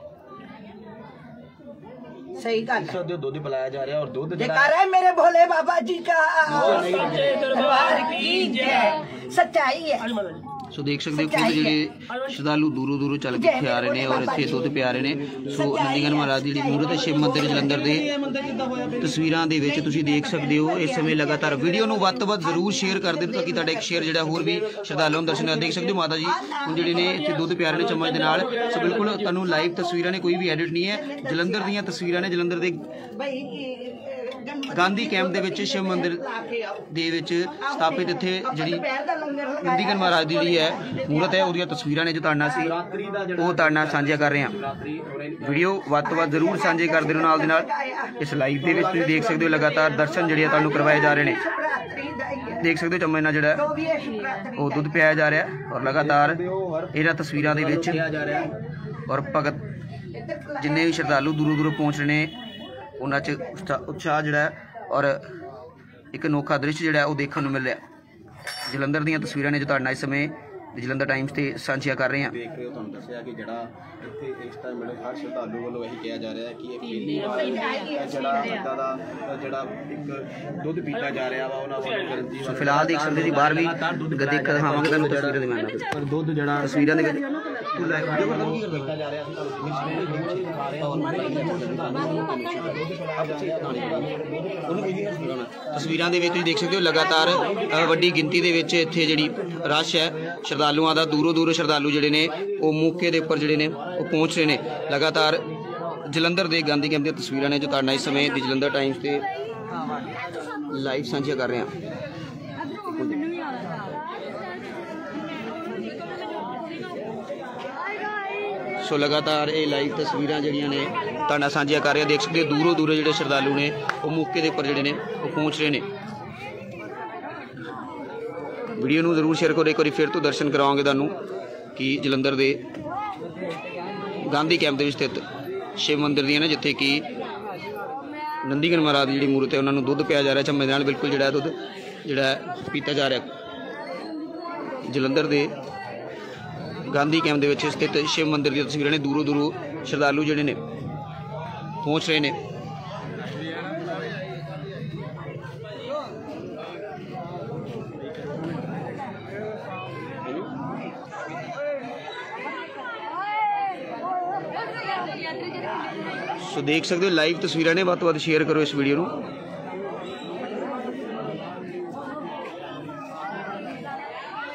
सही गल है। दुध पिलाया जा रहा है और दुध जयकारा है मेरे भोले बाबा जी का, दरबार की जय। सच्चाई है। ਸੋ ਦੇਖ ਸਕਦੇ ਹੋ ਕਿ ਜਿਹੜੇ ਸ਼ਰਧਾਲੂ ਦੂਰੋਂ ਦੂਰੋਂ ਚੱਲ ਕੇ ਇੱਥੇ ਆ ਰਹੇ ਨੇ ਔਰ ਇੱਥੇ ਦੁੱਧ ਪਿਆ ਰਹੇ ਨੇ। ਸੋ ਨੰਦੀਗਨ ਮਹਾਰਾਜ ਦੀ ਜਿਹੜੀ ਮੂਰਤ ਹੈ ਸ਼ਿਵ ਮੰਦਿਰ ਜਲੰਧਰ ਦੇ ਤਸਵੀਰਾਂ ਦੇ ਵਿੱਚ ਤੁਸੀਂ ਦੇਖ ਸਕਦੇ ਹੋ। ਇਸ ਸਮੇਂ ਲਗਾਤਾਰ ਵੀਡੀਓ ਨੂੰ ਵੱਧ ਤੋਂ ਵੱਧ ਜ਼ਰੂਰ ਸ਼ੇਅਰ ਕਰ ਦਿਓ ਤਾਂ ਕਿ ਤੁਹਾਡਾ ਇੱਕ ਸ਼ੇਅਰ ਜਿਹੜਾ ਹੋਰ ਵੀ ਸ਼ਰਧਾਲੂਆਂ ਨੂੰ ਦਰਸ਼ਨ ਦੇਖ ਸਕਦੇ ਹੋ। ਮਾਤਾ ਜੀ ਹੁਣ ਜਿਹੜੇ ਨੇ ਇੱਥੇ ਦੁੱਧ ਪਿਆ ਰਹੇ ਨੇ ਚਮਚ ਦੇ ਨਾਲ। ਸੋ ਬਿਲਕੁਲ ਤੁਹਾਨੂੰ ਲਾਈਵ ਤਸਵੀਰਾਂ ਨੇ, ਕੋਈ ਵੀ ਐਡਿਟ ਨਹੀਂ ਹੈ, ਜਲੰਧਰ ਦੀਆਂ ਤਸਵੀਰਾਂ ਨੇ। ਜਲੰਧਰ ਦੇ ਗਾਂਧੀ ਕੈਂਪ ਦੇ ਵਿੱਚ ਸ਼ਿਵ ਮੰਦਿਰ ਦੇ ਵਿੱਚ ਸਥਾਪਿਤ ਇੱਥੇ ਜਿਹੜੀ ਨੰਦੀਗਨ ਮਹਾਰਾਜ ਦੀ ਜਿਹੜੀ ਹੈ ਮੂਰਤ ਹੈ ਉਹਦੀਆਂ ਤਸਵੀਰਾਂ ਨੇ ਜੋ ਤੁਹਾਡੇ ਨਾਲ ਸੀ ਉਹ ਤੁਹਾਡੇ ਨਾਲ ਸਾਂਝੀਆਂ ਕਰ ਰਹੇ ਹਾਂ। ਵੀਡੀਓ ਵੱਧ ਤੋਂ ਵੱਧ ਜ਼ਰੂਰ ਸਾਂਝੇ ਕਰਦੇ ਰਹੋ ਨਾਲ ਦੇ ਨਾਲ। ਇਸ ਲਾਈਵ ਦੇ ਵਿੱਚ ਤੁਸੀਂ ਦੇਖ ਸਕਦੇ ਹੋ ਲਗਾਤਾਰ ਦਰਸ਼ਨ ਜਿਹੜੇ ਆ ਤੁਹਾਨੂੰ ਕਰਵਾਏ ਜਾ ਰਹੇ ਨੇ। ਦੇਖ ਸਕਦੇ ਹੋ ਚਮਚ ਨਾਲ ਜਿਹੜਾ ਉਹ ਦੁੱਧ ਪਿਆਇਆ ਜਾ ਰਿਹਾ ਔਰ ਲਗਾਤਾਰ ਇਹਨਾਂ ਤਸਵੀਰਾਂ ਦੇ ਵਿੱਚ ਔਰ ਭਗਤ ਜਿੰਨੇ ਵੀ ਸ਼ਰਧਾਲੂ ਦੂਰੋਂ ਦੂਰੋਂ ਪਹੁੰਚ ਰਹੇ ਨੇ ਉਹਨਾਂ 'ਚ ਉਤਸ਼ਾਹ ਜਿਹੜਾ ਔਰ ਇੱਕ ਅਨੋਖਾ ਦ੍ਰਿਸ਼ ਜਿਹੜਾ ਉਹ ਦੇਖਣ ਨੂੰ ਮਿਲ ਰਿਹਾ। ਜਲੰਧਰ ਦੀਆਂ ਤਸਵੀਰਾਂ ਨੇ ਜੋ ਤੁਹਾਡੇ ਨਾਲ ਇਸ ਸਮੇਂ ਜਲੰਧਰ ਟਾਈਮਸ ਤੇ ਸਾਂਝੀਆਂ ਕਰ ਰਹੇ ਹਾਂ। ਦੇਖ ਰਹੇ ਹੋ, ਤੁਹਾਨੂੰ ਦੱਸਿਆ ਕਿ ਜਿਹੜਾ ਇੱਥੇ ਇਸ ਟਾਈਮ ਮਿਲੇ ਹਰ ਸ਼ਰਧਾਲੂ ਵੱਲੋਂ ਇਹੀ ਕਿਹਾ ਜਾ ਰਿਹਾ ਹੈ ਕਿ ਇਹ ਪਹਿਲੀ ਵਾਰ ਜਿਹੜਾ ਇੱਦਾਂ ਦਾ ਜਿਹੜਾ ਇੱਕ ਦੁੱਧ ਪੀਤਾ ਜਾ ਰਿਹਾ ਵਾ ਉਹਨਾਂ ਵੱਲੋਂ ਗਰੰਟੀ। ਸੋ ਫਿਲਹਾਲ ਦੇਖ ਸਕਦੇ ਜੀ ਬਾਹਰ ਵੀ ਗੱਦੇ ਦਿਖਾਵਾਂਗੇ ਤੁਹਾਨੂੰ ਤਸਵੀਰਾਂ ਦੇ ਨਾਲ। ਪਰ ਦੁੱਧ ਜਿਹੜਾ ਤਸਵੀਰਾਂ ਦੇ ਤੂੰ ਲੈ ਵੀਡੀਓ ਕਰਦਾ ਕੀ ਕਰਦਾ ਜਾ ਰਿਹਾ ਸੀ ਤਸਵੀਰਾਂ ਦੇ ਵਿੱਚ ਤੁਸੀਂ ਦੇਖ ਸਕਦੇ ਹੋ ਲਗਾਤਾਰ ਵੱਡੀ ਗਿਣਤੀ ਦੇ ਵਿੱਚ ਇੱਥੇ ਜਿਹੜੀ ਰਸ਼ ਹੈ ਸ਼ਰਧਾਲੂਆਂ ਦਾ। ਦੂਰੋਂ ਦੂਰੋਂ ਸ਼ਰਧਾਲੂ ਜਿਹੜੇ ਨੇ ਉਹ ਮੌਕੇ ਦੇ ਉੱਪਰ ਜਿਹੜੇ ਨੇ ਉਹ ਪਹੁੰਚ ਰਹੇ ਨੇ। ਲਗਾਤਾਰ ਜਲੰਧਰ ਦੇ ਗਾਂਧੀ ਕੈਂਪ ਦੀਆਂ ਤਸਵੀਰਾਂ ਨੇ ਜੋ ਤੁਹਾਡੇ ਨਾਲ ਇਸ ਸਮੇਂ ਦੀ ਜਲੰਧਰ ਟਾਈਮਸ ਤੇ ਲਾਈਵ ਸਾਂਝੀਆਂ ਕਰ ਰਹੇ ਹਾਂ। ਸੋ ਲਗਾਤਾਰ ਇਹ ਲਾਈਵ ਤਸਵੀਰਾਂ ਜਿਹੜੀਆਂ ਨੇ ਤੁਹਾਡੇ ਨਾਲ ਸਾਂਝੀਆਂ ਕਰ ਰਹੇ ਦੇਖ ਸਕਦੇ ਹੋ। ਦੂਰੋਂ ਦੂਰੋਂ ਜਿਹੜੇ ਸ਼ਰਧਾਲੂ ਨੇ ਉਹ ਮੌਕੇ ਦੇ ਉੱਪਰ ਜਿਹੜੇ ਨੇ ਉਹ ਪਹੁੰਚ ਰਹੇ ਨੇ। ਵੀਡੀਓ ਨੂੰ ਜ਼ਰੂਰ ਸ਼ੇਅਰ ਕਰੋ। ਇੱਕ ਵਾਰੀ ਫਿਰ ਤੋਂ ਦਰਸ਼ਨ ਕਰਾਵਾਂਗੇ ਤੁਹਾਨੂੰ ਕਿ ਜਲੰਧਰ ਦੇ ਗਾਂਧੀ ਕੈਂਪ ਦੇ ਵਿੱਚ ਸਥਿਤ ਸ਼ਿਵ ਮੰਦਿਰ ਦੀਆਂ ਨੇ ਜਿੱਥੇ ਕਿ ਨੰਦੀਗਨ ਮਹਾਰਾਜ ਦੀ ਜਿਹੜੀ ਮੂਰਤ ਹੈ ਉਹਨਾਂ ਨੂੰ ਦੁੱਧ ਪਿਆ ਜਾ ਰਿਹਾ ਚਮਚ ਦੇ ਨਾਲ। ਬਿਲਕੁਲ ਜਿਹੜਾ ਦੁੱਧ ਜਿਹੜਾ ਪੀਤਾ ਜਾ ਰਿਹਾ। ਜਲੰਧਰ ਦੇ ਗਾਂਧੀ ਕੈਂਪ ਦੇ ਵਿੱਚ ਸਥਿਤ ਸ਼ਿਵ ਮੰਦਿਰ ਦੀਆਂ ਤਸਵੀਰਾਂ ਨੇ। ਦੂਰੋਂ ਦੂਰੋਂ ਸ਼ਰਧਾਲੂ ਜਿਹੜੇ ਨੇ ਪਹੁੰਚ ਰਹੇ ਨੇ। ਸੋ ਦੇਖ ਸਕਦੇ ਹੋ ਲਾਈਵ ਤਸਵੀਰਾਂ ਨੇ, ਵੱਧ ਤੋਂ ਵੱਧ ਸ਼ੇਅਰ ਕਰੋ ਇਸ ਵੀਡੀਓ ਨੂੰ।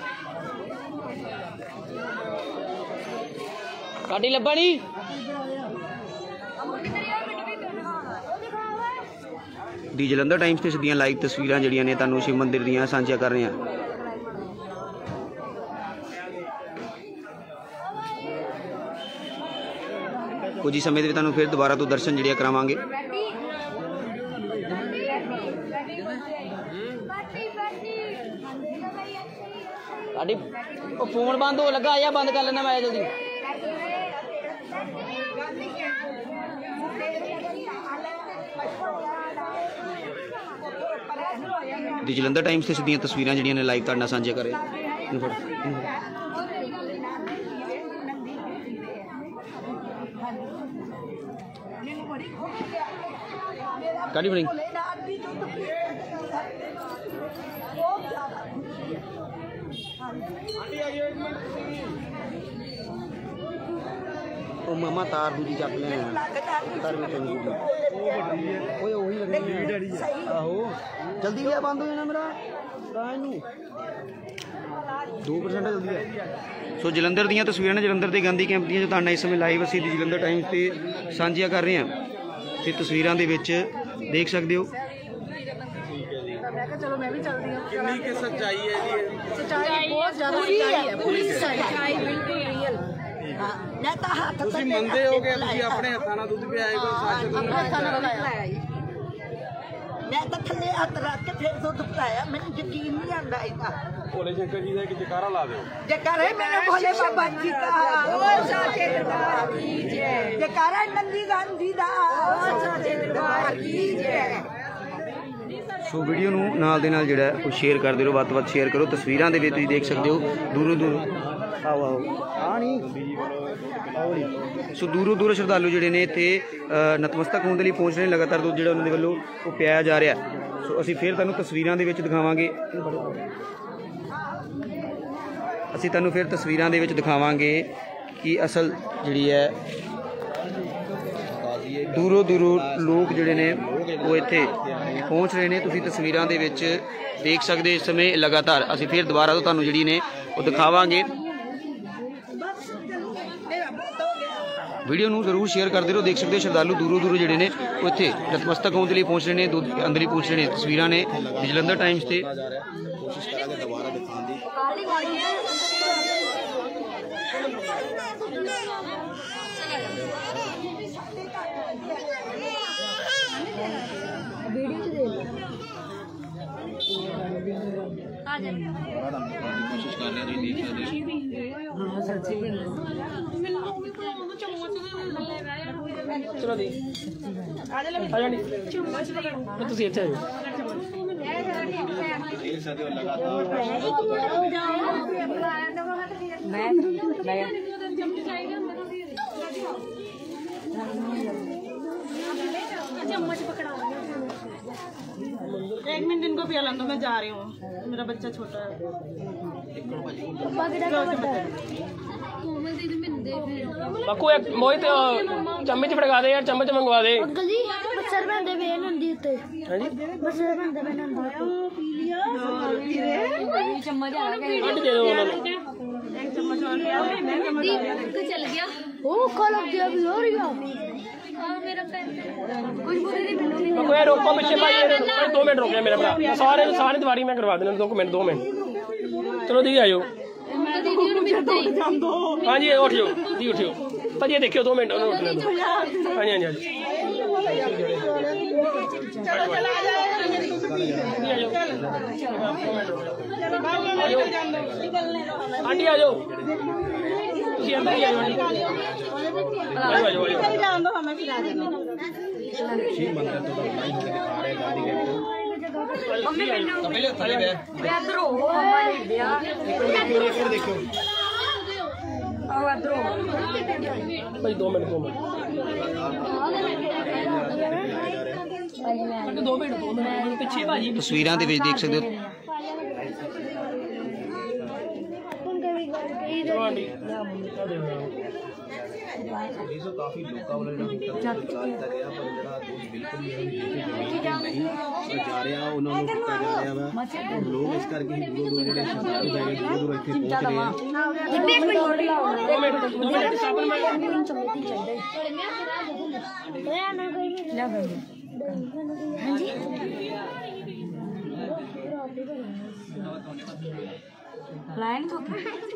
ਸਾਡੀ ਲੱਭਾ ਨਹੀਂ ਦੀ ਜਲੰਧਰ ਟਾਈਮਸ ਤੇ ਸਿੱਧੀਆਂ ਲਾਈਵ ਤਸਵੀਰਾਂ ਜਿਹੜੀਆਂ ਨੇ ਤੁਹਾਨੂੰ ਸ਼ਿਵ ਮੰਦਿਰ ਦੀਆਂ ਸਾਂਝੀਆਂ ਕਰ ਰਹੇ ਹਾਂ। ਕੁਝ ਹੀ ਸਮੇਂ ਦੇ ਵਿੱਚ ਤੁਹਾਨੂੰ ਫਿਰ ਦੁਬਾਰਾ ਤੋਂ ਦਰਸ਼ਨ ਜਿਹੜੇ ਕਰਾਵਾਂਗੇ। ਸਾਡੀ ਉਹ ਫੋਨ ਬੰਦ ਹੋ ਲੱਗਾ, ਆ ਬੰਦ ਕਰ ਲੈਣਾ ਮੈਂ ਜਲਦੀ। ਦੀ ਜਲੰਧਰ ਟਾਈਮਸ ਤੇ ਸਿੱਧੀਆਂ ਤਸਵੀਰਾਂ ਜਿਹੜੀਆਂ ਨੇ ਲਾਈਵ ਤੁਹਾਡੇ ਨਾਲ ਸਾਂਝੀਆਂ ਕਰ ਰਹੇ ਹਾਂ। ਕਾੜੀ ਬਣੀ ਉਹ ਮਾਮਾ ਤਾਰ ਦੂਜੀ ਚੱਕ ਲੈ ਤਾਰ ਵਿੱਚ ਓਏ ਉਹੀ ਲੱਗਣੀ ਡੈਡੀ ਜੀ। ਆਹੋ ਜਲਦੀ ਲਿਆ, ਬੰਦ ਹੋ ਜਾਣਾ ਮੇਰਾ ਰਾਜ ਨੂੰ ਦੋ ਪਰਸੈਂਟ ਜਲਦੀ ਆ। ਸੋ ਜਲੰਧਰ ਦੀਆਂ ਤਸਵੀਰਾਂ ਨੇ ਜਲੰਧਰ ਦੇ ਗਾਂਧੀ ਕੈਂਪ ਦੀਆਂ, ਜੋ ਤੁਹਾਡਾ ਇਸ ਸਮੇਂ ਲਾਈਵ ਅਸੀਂ ਦੀ ਜਲੰਧਰ ਟਾਈਮਸ ਤੇ ਸਾਂਝੀਆਂ ਕਰ ਰਹੇ ਹਾਂ ਤੇ ਤਸਵੀਰਾਂ ਦੇ ਵਿੱਚ ਦੇਖ ਸਕਦੇ ਹੋ। चलो मैं भी चलती हूँ। कितनी की सच्चाई है जी? सच्चाई बहुत ज्यादा सच्चाई है, पूरी सच्चाई बिल्कुल रियल। ਤੁਸੀਂ ਮੰਨਦੇ ਹੋ ਕਿ ਤੁਸੀਂ ਆਪਣੇ ਹੱਥਾਂ ਨਾਲ ਦੁੱਧ ਪਿਆਏ ਕੋਈ ਸੱਚ अपने हत्थां नाल बनाया जी। ਮੈਂ ਤਾਂ ਥੱਲੇ ਹੱਥ ਰੱਖ ਕੇ ਫਿਰ ਦੁੱਧ ਪਿਲਾਇਆ, ਮੈਨੂੰ ਯਕੀਨ ਨਹੀਂ ਆਉਂਦਾ ਇਹਦਾ। ਭੋਲੇ ਸ਼ੰਕਰ ਜੀ ਦਾ ਇੱਕ ਜਕਾਰਾ ਲਾ ਦਿਓ। ਜਕਾਰੇ ਮੈਨੂੰ ਭੋਲੇ ਬਾਬਾ ਜੀ ਦਾ, बोल साचे दरबार की जय, ਜਕਾਰਾ ਨੰਦੀ ਗਾਂਧੀ ਦਾ, बोल साचे दरबार की जय। ਸੋ ਵੀਡੀਓ ਨੂੰ ਨਾਲ ਦੇ ਨਾਲ ਜਿਹੜਾ ਉਹ ਸ਼ੇਅਰ ਕਰਦੇ ਰਹੋ, ਵੱਧ ਤੋਂ ਵੱਧ ਸ਼ੇਅਰ ਕਰੋ। ਤਸਵੀਰਾਂ ਦੇ ਵਿੱਚ ਤੁਸੀਂ ਦੇਖ ਸਕਦੇ ਹੋ ਦੂਰੋਂ ਦੂਰ ਆਓ ਆਓ ਆ ਨਹੀਂ ਸੋ ਦੂਰੋਂ ਦੂਰ ਸ਼ਰਧਾਲੂ ਜਿਹੜੇ ਨੇ ਇੱਥੇ ਨਤਮਸਤਕ ਹੋਣ ਦੇ ਲਈ ਪਹੁੰਚ ਰਹੇ ਨੇ। ਲਗਾਤਾਰ ਦੁੱਧ ਜਿਹੜਾ ਉਹਨਾਂ ਦੇ ਵੱਲੋਂ ਉਹ ਪਿਆਇਆ ਜਾ ਰਿਹਾ। ਸੋ ਅਸੀਂ ਫਿਰ ਤੁਹਾਨੂੰ ਤਸਵੀਰਾਂ ਦੇ ਵਿੱਚ ਦਿਖਾਵਾਂਗੇ ਅਸੀਂ ਤੁਹਾਨੂੰ ਫਿਰ ਤਸਵੀਰਾਂ ਦੇ ਵਿੱਚ ਦਿਖਾਵਾਂਗੇ ਕਿ ਅਸਲ ਜਿਹੜੀ ਹੈ ਦੂਰੋਂ ਦੂਰੋਂ ਲੋਕ ਜਿਹੜੇ ਨੇ ਉਹ ਇੱਥੇ ਪਹੁੰਚ ਰਹੇ ਨੇ। ਤੁਸੀਂ ਤਸਵੀਰਾਂ ਦੇ ਵਿੱਚ ਦੇਖ ਸਕਦੇ ਇਸ ਸਮੇਂ ਲਗਾਤਾਰ ਅਸੀਂ ਫਿਰ ਦੁਬਾਰਾ ਤੋਂ ਤੁਹਾਨੂੰ ਜਿਹੜੀ ਨੇ ਉਹ ਦਿਖਾਵਾਂਗੇ। ਵੀਡੀਓ ਨੂੰ ਜ਼ਰੂਰ ਸ਼ੇਅਰ ਕਰਦੇ ਰਹੋ। ਦੇਖ ਸਕਦੇ ਹੋ ਸ਼ਰਧਾਲੂ ਦੂਰੋਂ ਦੂਰੋਂ ਜਿਹੜੇ ਨੇ ਉਹ ਇੱਥੇ ਨਤਮਸਤਕ ਹੋਣ ਦੇ ਲਈ ਪਹੁੰਚ ਰਹੇ ਨੇ, ਦੁੱਧ ਅੰਦਰ ਹੀ ਪਹੁੰਚ ਰਹੇ ਨੇ। ਤਸਵੀਰਾਂ ਨੇ ਜਲੰਧਰ ਟਾਈਮਸ ਤੇ। ਕੋਸ਼ਿਸ਼ ਕਰਾਂਗੇ ਦੁਬਾਰਾ ਦਿਖਾਉਣ ਦੀ। कोशिश कर रहे हैं, देख सकते ਚਲੋ ਦੀ ਆ ਜਾ ਜਾਣੀ ਤੁਸੀਂ ਇੱਥੇ ਆ ਜਾਓ। देख सकते हो लगातार मैं मैं चम्मच पकड़ा एक मिनट इनको पिला दो, मैं जा रही हूँ, मेरा बच्चा छोटा है। ਬਾਕੂ ਇੱਕ ਮੋਹਿਤ ਚਮਚ ਫੜਗਾ ਦੇ ਯਾਰ, ਚਮਚ ਮੰਗਵਾ ਦੇ। ਅੰਕਲ ਜੀ ਬੱਸਰ ਬੰਦੇ ਵੇ ਨੰਦੀ ਉੱਤੇ ਹਾਂਜੀ ਬੱਸਰ ਬੰਦੇ ਵੇ ਨੰਦੀ ਉੱਤੇ ਚਮਚ ਆ ਗਿਆ ਕੱਢ ਦੇ ਦਿਓ ਉਹਨਾਂ ਨੂੰ। चल गया ओ कल अब दिया भी हो रही है मेरा पैर कुछ बुरी नहीं मिलती ਬਾਕੂ ਯਾਰ ਰੋਕੋ ਪਿੱਛੇ ਭਾਈ, ਇਹ ਦੋ ਮਿੰਟ ਰੁਕ ਜਾ ਮੇਰਾ ਭਰਾ। ਸਾਰੇ ਸਾਰੇ ਦੀਵਾਰੀ ਮੈਂ ਕਰਵਾ ਦੇਣਾ, ਦੋ ਮਿੰਟ ਦੋ ਮਿੰਟ ਚਲੋ ਦੀ ਆਇਓ। दीदी ने मिलते ਹਾਂਜੀ ਉੱਠ ਜਾਓ ਦੀ ਉੱਠਿਓ ਭਾਜੀ, ਦੇਖਿਓ ਦੋ ਮਿੰਟ ਉਹਨੂੰ ਉੱਠਣ ਦਿਓ। ਹਾਂਜੀ ਹਾਂਜੀ ਹਾਂਜੀ चलो चला जाओ आंटी आ जाओ, ਤੁਸੀਂ ਅੰਦਰ ਹੀ ਆ ਜਾਓ। ਆਜੋ ਆਜੋ ਆਜੋ निकल जाओ दो, हमें फिर आ जाना। शिव मंदिर तो दिखा रहे हैं गांधी गेट पे। मम्मी पहले थले बे इधर हो हमारे ब्याह देखो आओ इधर हो भाई दो मिनट दो मिनट दो मिनट दो मिनट ਪਿੱਛੇ ਭਾਜੀ ਤਸਵੀਰਾਂ ਦੇ ਵਿੱਚ ਦੇਖ ਸਕਦੇ ਹੋ। ਚਲੋ ਆਂਟੀ ਇਸ ਕਾਫੀ ਲੋਕਾਂ ਵੱਲੋਂ ਜਿਹੜਾ ਕੀਤਾ ਗਿਆ ਪਰ ਜਿਹੜਾ ਦੁੱਧ ਬਿਲਕੁਲ ਹੀ ਨਹੀਂ ਜਾ ਰਿਹਾ ਉਹਨਾਂ ਨੂੰ ਦਿੱਤਾ ਜਾ ਰਿਹਾ ਵਾ ਲੋਕ ਇਸ ਕਰਕੇ ਹੀ ਦੂਰੋਂ ਦੂਰੋਂ ਜਿਹੜੇ ਸ਼ਰਧਾਲੂ ਹੈਗੇ ਦੂਰੋਂ ਦੂਰੋਂ ਇੱਥੇ ਪਹੁੰਚ ਰਹੇ ਆ। ਲਾਈਨ ਤੋਂ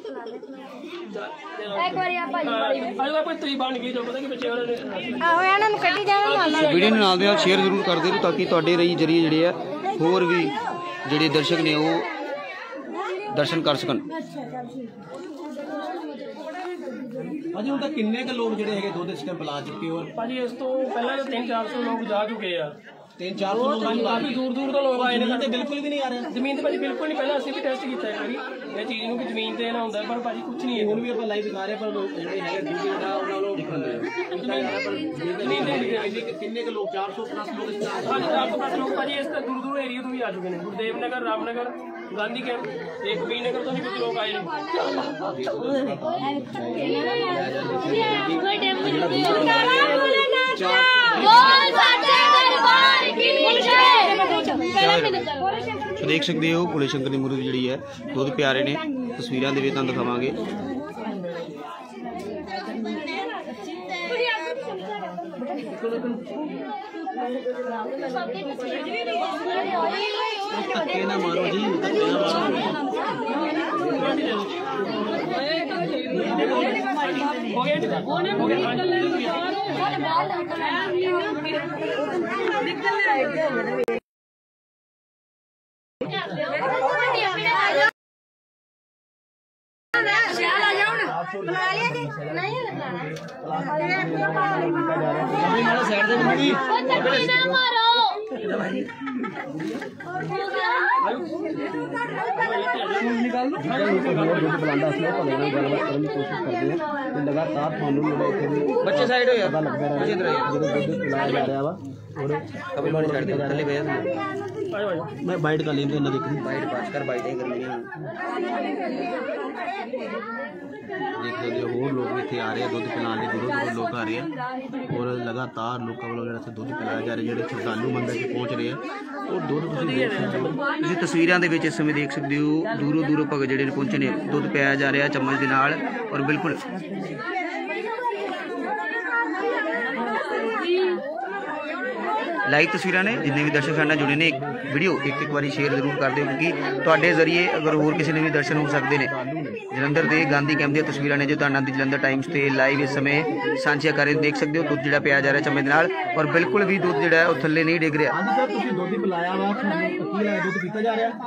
ਇੱਕ ਵਾਰੀ ਆ ਭਾਜੀ ਅੱਜ ਕੋਈ ਤੁਸੀਂ ਬਣ ਗਈ ਜੋ ਪਤਾ ਕਿ ਬੱਚੇ ਉਹਨਾਂ ਨੇ ਆਹੋ ਇਹਨਾਂ ਨੂੰ ਕੱਢੀ ਜਾਣਾ ਨਾਲ ਵੀਡੀਓ ਨੂੰ ਨਾਲ ਦੇ ਨਾਲ ਸ਼ੇਅਰ ਜ਼ਰੂਰ ਕਰਦੇ ਰਹੋ ਤਾਂ ਕਿ ਤੁਹਾਡੇ ਰਹੀ ਜਰੀਏ ਜਿਹੜੇ ਆ ਹੋਰ ਵੀ ਜਿਹੜੇ ਦਰਸ਼ਕ ਨੇ ਉਹ ਦਰਸ਼ਨ ਕਰ ਸਕਣ। ਅਜੇ ਹੁਣ ਤੱਕ ਕਿੰਨੇ ਕੁ ਲੋਕ ਜਿਹੜੇ ਹੈਗੇ ਦੁੱਧ ਇਸ ਟਾਈਮ ਪਿਲਾ ਚੁੱਕੇ ਹੋ? ਭਾਜੀ ਇਸ ਤੋਂ ਪਹਿਲਾਂ ਤਾਂ ਤਿੰਨ ਚਾਰ ਸੌ ਲੋਕ ਜਾ ਚੁੱਕੇ ਆ। ਤਿੰਨ ਚਾਰ ਸੌ ਲੋਕ ਕਾਫੀ ਦੂਰ ਦੂਰ ਤੋਂ ਲੋਕ ਆਏ ਨੇ ਤੇ ਬਿਲਕੁਲ ਵੀ ਨਹੀਂ ਆ ਰਹੇ ਜ਼ਮੀਨ ਤੇ ਭਾਜੀ ਬਿਲਕੁਲ ਨਹੀਂ। ਪਹਿਲਾਂ ਅਸੀਂ ਵੀ ਟੈਸਟ ਕੀਤਾ ਇੱਕ ਵਾਰੀ ਇਹ ਚੀਜ਼ ਨੂੰ ਕਿ ਜ਼ਮੀਨ ਤੇ ਨਾ ਹੁੰਦਾ ਪਰ ਭਾਜੀ ਕੁਝ ਨਹੀਂ ਹੈ। ਹੁਣ ਵੀ ਆਪਾਂ ਲਾਈਵ ਦਿਖਾ ਰਹੇ ਪਰ ਲੋਕ ਜਿਹੜੇ ਹੈਗੇ ਦੁੱਧ ਜਿਹੜਾ ਉਹਨਾਂ ਨੂੰ ਜ਼ਮੀਨ ਤੇ ਕਿੰਨੇ ਕੁ ਲੋਕ ਚਾਰ ਸੌ ਪਲੱਸ ਲੋਕ ਇਸ ਤਰ੍ਹਾਂ ਹਾਂਜੀ ਚਾਰ ਸੌ ਪਲੱਸ ਲੋਕ ਭਾਜੀ ਇਸ ਤੋਂ ਦੂਰ ਦੂਰ ਏਰੀਆ ਤੋਂ ਵੀ ਆ ਚੁੱਕੇ ਨੇ। ਗੁਰਦੇਵ ਨਗਰ, ਰਾਮਨਗਰ, ਗਾਂਧੀ ਕੈਂਪ ਤੇ ਕਬੀਰ ਨਗਰ ਤੋਂ ਵੀ ਕੁਝ ਲੋਕ ਆਏ ਨੇ। ਸੋ ਦੇਖ ਸਕਦੇ ਹੋ ਭੋਲੇ ਸ਼ੰਕਰ ਦੀ ਮੂਰਤੀ ਜਿਹੜੀ ਹੈ ਦੁੱਧ ਪਿਆਰੇ ਨੇ ਤਸਵੀਰਾਂ ਦੇ ਵਿੱਚ ਤੁਹਾਨੂੰ ਦਿਖਾਵਾਂਗੇ। ਧੱਕੇ ਨਾ ਮਾਰੋ ਜੀ, ਧੱਕੇ ਨਾ ਹੋ ਗਿਆ ਜੀ ਉਹਨੇ ਹੋ ਗਿਆ ਲਗਾਤਾਰ ਤੁਹਾਨੂੰ ਬੱਚੇ ਸਾਈਡ ਹੋਇਆ ਪਤਾ ਲੱਗਦਾ ਰਿਹਾ ਜਦੋਂ ਦੁੱਧ ਪਿਲਾਇਆ ਜਾ ਰਿਹਾ ਵਾ ਔਰ ਕਬਲ ਵਾਲੀ ਛੱਡ ਦੇ ਥੱਲੇ ਬਹਿ ਜਾ ਮੈਂ ਬਾਈਟ ਕਰ ਲੈਂਦੇ ਇਹਨਾਂ ਦੇਖੀ ਬਾਈਟ ਪਾਸ ਕਰ ਬਾਈਟ ਹੀ ਕਰਨੀ ਹੈ। ਦੇਖ ਸਕਦੇ ਹੋ ਹੋਰ ਲੋਕ ਇੱਥੇ ਆ ਰਹੇ ਆ ਦੁੱਧ ਪਿਲਾਉਣ ਲਈ ਦੂਰੋਂ ਦੂਰੋਂ ਲੋਕ ਆ ਰਹੇ ਆ ਔਰ ਲਗਾਤਾਰ ਲੋਕਾਂ ਵੱਲੋਂ ਜਿਹੜਾ ਇੱਥੇ ਦੁੱਧ ਪਿਲਾਇਆ ਜਾ ਰਿਹਾ ਜਿਹੜੇ ਸ਼ਰਧਾਲੂ ਮੰਦਰ 'ਚ ਪਹੁੰਚ ਰਹੇ ਆ ਉਹ ਦੁੱਧ ਤੁਸੀਂ ਦੇਖ ਸਕਦੇ ਹੋ। ਤੁਸੀਂ ਤਸਵੀਰਾਂ ਦੇ ਵਿੱਚ ਇਸ ਸਮੇਂ ਦੇਖ ਸਕਦੇ ਹੋ ਦੂਰੋਂ ਦੂਰੋਂ ਭਗਤ ਜਿਹੜੇ ਨੇ ਪਹੁੰਚੇ ਨੇ ਦੁੱਧ ਪਿਆਇਆ ਜਾ ਰਿਹਾ ਚਮਚ ਦੇ ਨਾਲ ਔਰ ਬਿਲਕੁਲ ਲਾਈਵ ਤਸਵੀਰਾਂ ਨੇ। ਜਿੰਨੇ ਵੀ ਦਰਸ਼ਕ ਸਾਡੇ ਨਾਲ ਜੁੜੇ ਨੇ ਵੀਡੀਓ ਇੱਕ ਇੱਕ ਵਾਰੀ ਸ਼ੇਅਰ ਜ਼ਰੂਰ ਕਰ ਦਿਓ ਕਿਉਂਕਿ ਤੁਹਾਡੇ ਜ਼ਰੀਏ ਅਗਰ ਹੋਰ ਕਿਸੇ ਨੇ ਵੀ ਦਰਸ਼ਨ ਹੋ ਸਕਦੇ ਨੇ। ਜਲੰਧਰ ਦੇ ਗਾਂਧੀ ਕੈਂਪ ਦੀਆਂ ਤਸਵੀਰਾਂ ਨੇ ਜੋ ਤੁਹਾਡੇ ਦੀ ਜਲੰਧਰ ਟਾਈਮਸ ਤੇ ਲਾਈਵ ਇਸ ਸਮੇਂ ਸਾਂਝੀਆਂ ਕਰ ਰਹੇ ਦੇਖ ਸਕਦੇ ਹੋ। ਦੁੱਧ ਜਿਹੜਾ ਪਿਆ ਜਾ ਰਿਹਾ ਚਮਚ ਦੇ ਨਾਲ ਔਰ ਬਿਲਕੁਲ ਵੀ ਦੁੱਧ ਜਿਹੜਾ ਉਹ ਥੱਲੇ ਨਹੀਂ ਡਿੱਗ ਰਿਹਾ। ਹਾਂਜੀ ਸਰ ਤੁਸੀਂ ਦੁੱਧ ਪਿਲਾਇਆ ਵਾ ਕੀ ਲੱਗਦਾ ਦੁੱਧ ਪੀਤਾ ਜਾ ਰਿਹਾ?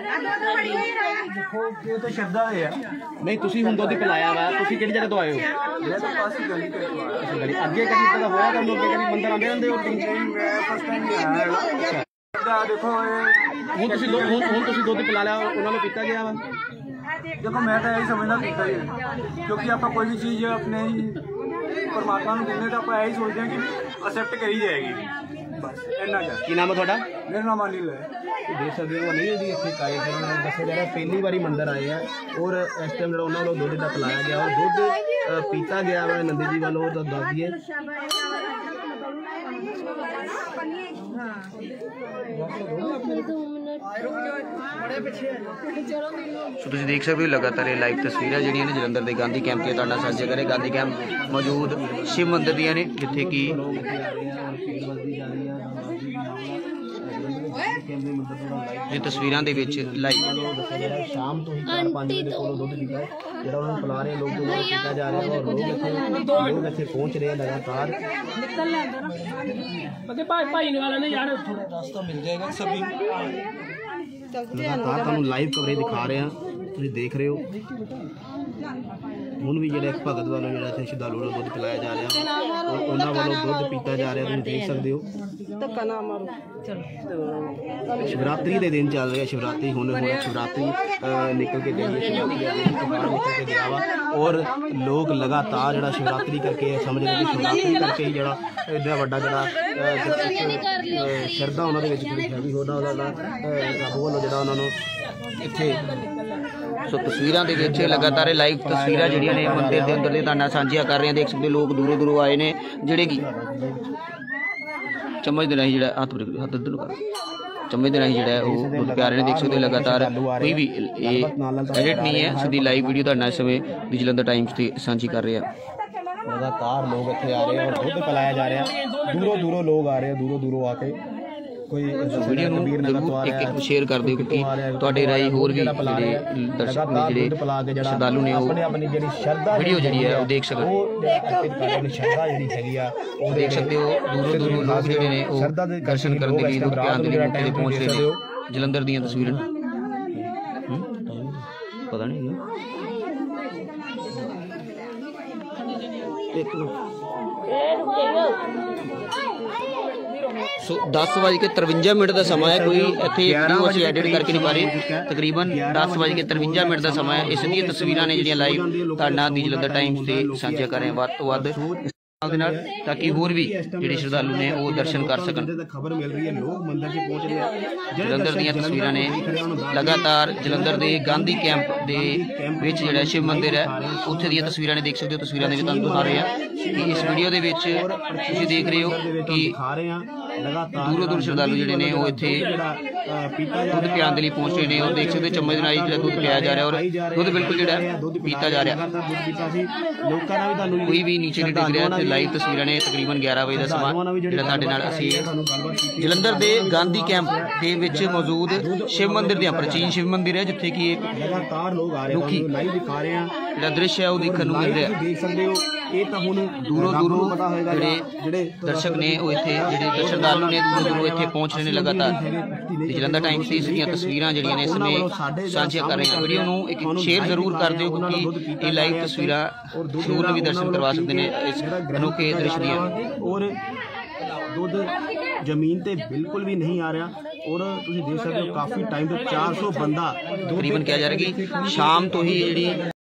ਦੇਖੋ ਇਹ ਤਾਂ ਸ਼ਰਧਾ ਹੈ ਆ ਨਹੀਂ ਤੁਸੀਂ ਹੁਣ ਦੁੱਧ ਪਿਲਾਇਆ ਵਾ ਤੁਸੀਂ ਕਿਹੜੀ ਜਗ੍ਹਾ ਤੋਂ ਆਏ ਹੋ? ਮੈਂ ਤਾਂ ਪਾਸ ਗਲੀ ਤੋਂ ਗਲੀ ਅੱਗੇ ਕਦੀ ਪਤਾ ਹੋਇਆ ਕੰਮ ਅੱਗੇ ਕਦੀ ਮੰਦਰ ਆਉਂਦੇ ਰਹਿੰਦੇ ਹੋ? ਮੈਂ ਫਸਟ ਟਾਈਮ ਆਇਆ ਦੇਖੋ ਹੁਣ ਤੁਸੀਂ ਦੁੱਧ ਹੁਣ ਹੁਣ ਤੁਸੀਂ ਦੁੱਧ ਪਿਲਾ ਲਿਆ ਉਹਨਾਂ ਨੂੰ ਪੀਤਾ ਗਿਆ ਵਾ? देखो मैं तो यही समझना पीता ही है क्योंकि आप कोई भी चीज़ अपने ही परमात्मा को देने तो आप यही सोचते हैं कि एक्सेप्ट करी जाएगी बस इन्ना क्या। ਕੀ ਨਾਮ ਹੈ ਤੁਹਾਡਾ? मेरा नाम अनिल है। ਦੇਖ ਸਕਦੇ ਹੋ ਨਹੀਂ ਜੀ ਇੱਥੇ ਕਾਏ ਫਿਰ ਉਹਨਾਂ ਨੇ ਦੱਸਿਆ ਜਾ ਰਿਹਾ ਪਹਿਲੀ ਵਾਰੀ ਮੰਦਰ ਆਏ ਆ ਔਰ ਇਸ ਟਾਈਮ ਜਿਹੜਾ ਉਹਨਾਂ ਵੱਲੋਂ ਦੁੱਧ ਦਾ ਪਿਲਾਇਆ ਗਿਆ ਔਰ ਦੁੱਧ ਪੀਤਾ ਗਿਆ ਵਾ ਨੰਦੀ ਜੀ ਵੱਲੋਂ ਤਾਂ ਦੱਸ ਦਈਏ। ਸੋ ਤੁਸੀਂ ਦੇਖ ਸਕਦੇ ਹੋ ਲਗਾਤਾਰ ਇਹ ਲਾਈਵ ਤਸਵੀਰਾਂ ਜਿਹੜੀਆਂ ਨੇ ਜਲੰਧਰ ਦੇ ਗਾਂਧੀ ਕੈਂਪ ਤੇ ਤੁਹਾਡਾ ਸਾਂਝੇ ਕਰੇ। ਗਾਂਧੀ ਕੈਂਪ ਮੌਜੂਦ ਸ਼ਿਵ ਮੰਦਿਰ ਦੀਆਂ ਨੇ ਜਿੱਥੇ ਕਿ ਇਹ ਤਸਵੀਰਾਂ ਦੇ ਵਿੱਚ ਲਾਈਵ ਸ਼ਾਮ ਤੋਂ ਹੀ ਚਾਰ ਪੰਜ ਵਜੇ ਕੋਲੋਂ ਦੁੱਧ ਪੀਤਾ ਜਿਹੜਾ ਉਹਨਾਂ ਨੂੰ ਪਿਲਾ ਰਹੇ ਲੋਕ ਦੁੱਧ ਪੀਤਾ ਜਾ ਰਿਹਾ ਔਰ ਲੋਕ ਇੱਥੇ ਲੋਕ ਇੱਥੇ ਪਹੁੰਚ ਰਹੇ ਲਗਾਤਾਰ। ਬੱਗੇ ਭਾਈ ਭਾਈ ਨਿਕਾਲਾ ਨੇ ਯਾਰ ਥੋੜਾ ਰਸਤਾ ਮਿਲ ਜਾਏਗਾ ਸਭੀ ਲਗਾਤਾਰ ਤੁਹਾਨੂੰ ਲਾਈਵ ਕਵਰੇਜ ਦਿਖਾ ਰਹੇ ਹਾਂ ਤੁਸੀਂ ਦੇਖ ਰਹੇ ਹੋ। ਹੁਣ ਵੀ ਜਿਹੜਾ ਭਗਤ ਵੱਲੋਂ ਜਿਹੜਾ ਇੱਥੇ ਸ਼ਰਧਾਲੂ ਨੂੰ ਦੁੱਧ ਪਿਲਾਇਆ ਜਾ ਰਿਹਾ ਔਰ ਉਹਨਾਂ ਵੱਲੋਂ ਦੁੱਧ ਪੀਤਾ ਜਾ ਰਿਹਾ ਤੁਸੀਂ ਦੇਖ ਸਕਦੇ ਹੋ। ਸ਼ਿਵਰਾਤਰੀ ਦੇ ਦਿਨ ਚੱਲ ਰਿਹਾ ਸ਼ਿਵਰਾਤਰੀ ਹੁਣ ਹੁਣ ਸ਼ਿਵਰਾਤਰੀ ਨਿਕਲ ਕੇ ਗਈ ਹੈ ਨਿਕਲ ਕੇ ਗਿਆ ਵਾ ਔਰ ਲੋਕ ਲਗਾਤਾਰ ਜਿਹੜਾ ਸ਼ਿਵਰਾਤਰੀ ਕਰਕੇ ਸਮਝਦੇ ਕਿ ਸ਼ਿਵਰਾਤਰੀ ਕਰਕੇ ਹੀ ਜਿਹੜਾ ਇੰਨਾ ਵੱਡਾ ਜਿਹੜਾ ਸ਼ਰਧਾ ਉਹਨਾਂ ਦੇ ਵਿੱਚ ਜਿਹੜੀ ਹੈਗੀ ਉਹਦਾ ਉਹਦਾ ਰੱਬ ਵੱਲੋਂ ਜਿਹੜਾ ਉਹਨਾਂ ਨੂੰ ਇੱਥੇ ਸੋ ਤਸਵੀਰਾਂ ਦੇ ਵਿੱਚ ਲਗਾਤਾਰ ਲਾਈਵ ਤਸਵੀਰਾਂ ਜਿਹੜੀਆਂ ਨੇ ਮੰਦਿਰ ਦੇ ਅੰਦਰ ਦੇ ਤੁਹਾਡੇ ਨਾਲ ਸਾਂਝੀਆਂ ਕਰ ਰਹੇ ਹਾਂ। ਦੇਖ ਸਕਦੇ ਲੋਕ ਦੂਰੋਂ ਦੂਰੋਂ ਆਏ ਨੇ ਜਿਹੜੇ ਕਿ ਚਮਚ ਦੇ ਰਾਹੀਂ ਜਿਹੜਾ ਹੱਥ ਹੱਥ ਇੱਧਰ ਨੂੰ ਕਰ ਚਮਚ ਦੇ ਰਾਹੀਂ ਜਿਹੜਾ ਉਹ ਦੁੱਧ ਪਿਆ ਰਹੇ ਨੇ। ਦੇਖ ਸਕਦੇ ਲਗਾਤਾਰ ਕੋਈ ਵੀ ਇਹ ਐਡਿਟ ਨਹੀਂ ਹੈ, ਸਿੱਧੀ ਲਾਈਵ ਵੀਡੀਓ ਤੁਹਾਡੇ ਨਾਲ ਇਸ ਸਮੇਂ ਦੀ ਜਲੰਧਰ ਟਾਈਮਸ ਤੇ ਸਾਂਝੀ ਕਰ ਰਹੇ ਹਾਂ। लगातार लोग इतने आ रहे हैं और दुध पिलाया जा रहा है। दूरों दूरों लोग आ रहे हैं, दूरों दूरों आके कोई ਵੀਡੀਓ ਨੂੰ ਜ਼ਰੂਰ ਇੱਕ ਇੱਕ ਸ਼ੇਅਰ ਕਰ ਦਿਓ ਕਿਉਂਕਿ ਤੁਹਾਡੇ ਰਾਹੀਂ ਹੋਰ ਵੀ ਜਿਹੜੇ ਦਰਸ਼ਕ ਨੇ ਜਿਹੜੇ ਸ਼ਰਧਾਲੂ ਨੇ ਉਹ ਵੀਡੀਓ ਜਿਹੜੀ ਹੈ ਉਹ ਦੇਖ ਸਕਣ। ਸ਼ਰਧਾ ਜਿਹੜੀ ਹੈਗੀ ਆ ਉਹ ਦੇਖ ਸਕਦੇ ਹੋ ਦੂਰੋਂ ਦੂਰੋਂ ਲੋਕ ਜਿਹੜੇ ਨੇ ਉਹ ਦਰਸ਼ਨ ਕਰਨ ਦੇ ਲਈ ਦੁੱਧ ਪਿਆਉਣ ਦੇ ਲਈ ਮੌਕੇ ਤੇ ਪਹੁੰਚ ਰਹੇ ਨੇ। ਜਲੰਧਰ ਦੀਆਂ ਤਸਵੀਰਾਂ ਪਤਾ ਨਹੀਂ ਸੋ ਦਸ ਵੱਜ ਕੇ ਤਰਵੰਜਾ ਮਿੰਟ ਦਾ ਸਮਾਂ ਹੈ। ਕੋਈ ਇੱਥੇ ਵੀਡੀਓ ਅਸੀਂ ਐਡਿਟ ਕਰਕੇ ਨਹੀਂ ਪਾ ਰਹੇ। ਤਕਰੀਬਨ ਦਸ ਵੱਜ ਕੇ ਤਰਵੰਜਾ ਮਿੰਟ ਦਾ ਸਮਾਂ ਹੈ। ਇਸ ਦੀਆਂ ਤਸਵੀਰਾਂ ਨੇ ਜਿਹੜੀਆਂ ਲਾਈਵ ਤੁਹਾਡੇ ਨਾਲ ਦੀ ਜਲੰਧਰ ਟਾਈਮਸ ਤੇ ਸਾਂਝੀਆਂ ਕਰ ਰਹੇ ਹਾਂ ਵੱਧ ਤੋਂ ਵੱਧ ਦੇ ਨਾਲ ਤਾਂ ਕਿ ਹੋਰ ਵੀ ਜਿਹੜੇ ਸ਼ਰਧਾਲੂ ਨੇ ਉਹ ਦਰਸ਼ਨ ਕਰ ਸਕਣ। ਖਬਰ ਮਿਲ ਰਹੀ ਹੈ ਲੋਕ ਮੰਦਿਰ 'ਚ ਪਹੁੰਚ ਰਹੇ ਆ। ਜਲੰਧਰ ਦੀਆਂ ਤਸਵੀਰਾਂ ਨੇ ਲਗਾਤਾਰ ਜਲੰਧਰ ਦੇ ਗਾਂਧੀ ਕੈਂਪ ਦੇ ਵਿੱਚ ਜਿਹੜਾ ਸ਼ਿਵ ਮੰਦਿਰ ਹੈ ਉੱਥੇ ਦੀਆਂ ਤਸਵੀਰਾਂ ਨੇ ਦੇਖ ਸਕਦੇ ਹੋ। ਤਸਵੀਰਾਂ ਦੇ ਵਿੱਚ ਤੁਹਾਨੂੰ ਦਿਖਾ ਰਹੇ ਆ ਕਿ ਇਸ ਵੀਡੀਓ ਦੇ ਵਿੱਚ ਤੁਸੀਂ ਦੇਖ ਰਹੇ ਹੋ ਕਿ ਦੂਰੋਂ ਦੂਰ ਸ਼ਰਧਾਲੂ ਜਿਹੜੇ ਨੇ ਉਹ ਇੱਥੇ ਦੁੱਧ ਪਿਆਉਣ ਦੇ ਲਈ ਪਹੁੰਚ ਰਹੇ ਨੇ। ਉਹ ਦੇਖ ਸਕਦੇ ਚਮਚ ਦੇ ਨਾਲ ਜਿਹੜਾ ਦੁੱਧ ਪਿਆਇਆ ਜਾ ਰਿਹਾ ਔਰ ਦੁੱਧ ਬਿਲਕੁਲ ਜਿਹੜਾ ਪੀਤਾ ਜਾ ਰਿਹਾ। ਕੋਈ ਵੀ ਨੀਚੇ ਨਹੀਂ ਡਿੱਗ ਰਿਹਾ ਤੇ ਲਾਈਵ ਤਸਵੀਰਾਂ ਨੇ ਤਕਰੀਬਨ ਗਿਆਰਾਂ ਵਜੇ ਦਾ ਸਮਾਂ ਜਿਹੜਾ ਤੁਹਾਡੇ ਨਾਲ ਅਸੀਂ ਜਲੰਧਰ ਦੇ ਗਾਂਧੀ ਕੈਂਪ ਦੇ ਵਿੱਚ ਮੌਜੂਦ ਸ਼ਿਵ ਮੰਦਿਰ ਦੀਆਂ ਪ੍ਰਾਚੀਨ ਸ਼ਿਵ ਮੰਦਿਰ ਹੈ ਜਿੱਥੇ ਕਿ ਇੱਕ ਲਗਾਤਾਰ ਲੋਕ ਆ ਰਹੇ ਹਨ ਲਾਈਵ ਦਿਖਾ ਰਹੇ ਆ ਜਿਹੜਾ ਦ੍ਰਿਸ਼ ਹੈ ਉਹ ਦੇਖਣ ਨੂੰ ਮਿਲ ਰਿਹਾ। ਦੇਖ ਸਕਦੇ ਹੋ ਇਹ ਤਾਂ ਹੁਣ ਦੂਰੋਂ ਦੂਰੋਂ ਜਿਹੜੇ ਜਿਹੜੇ ਦਰਸ਼ਕ ਨੇ ਉਹ ਇੱਥੇ ਜਿਹੜੇ ਸ਼ਰਧਾਲੂ ਨੇ ਦੂਰੋਂ ਦੂਰੋਂ ਇੱਥੇ ਪਹੁੰਚ ਰਹੇ ਨੇ ਲਗਾਤਾਰ। ਤੇ ਜਲੰਧਰ ਟਾਈਮਸ ਦੀ ਇਸ ਦੀਆਂ ਤਸਵੀਰਾਂ ਜਿਹੜੀਆਂ ਨੇ ਇਸ ਸਮੇਂ ਸਾਂਝੀਆਂ ਕਰ ਰਹੇ ਹਾਂ। ਵੀਡੀਓ ਨੂੰ ਇੱਕ ਸ਼ੇਅਰ ਜ਼ਰੂਰ ਕਰ ਦਿਓ ਕਿਉਂਕਿ ਇਹ ਲਾਈਵ ਤਸਵੀਰਾਂ ਜ਼ਰੂਰ ਵੀ ਦਰਸ਼ਨ ਕਰਵਾ ਸਕਦੇ ਨੇ ਇਸ ਅਨੋਖੇ ਦ੍ਰਿਸ਼ ਦੀਆਂ। ਔਰ ਦੁੱਧ ਜ਼ਮੀਨ ਤੇ ਬਿਲਕੁਲ ਵੀ ਨਹੀਂ ਆ ਰਿਹਾ ਔਰ ਤੁਸੀਂ ਦੇਖ ਸਕਦੇ ਹੋ ਕਾਫੀ ਟਾਈਮ ਤੋਂ ਚਾਰ ਸੌ ਬੰਦਾ ਤਕਰੀਬਨ ਕਿਹਾ ਜਾ ਰਿਹਾ ਕਿ ਸ਼ਾਮ ਤੋਂ ਹੀ ਜਿਹੜੀ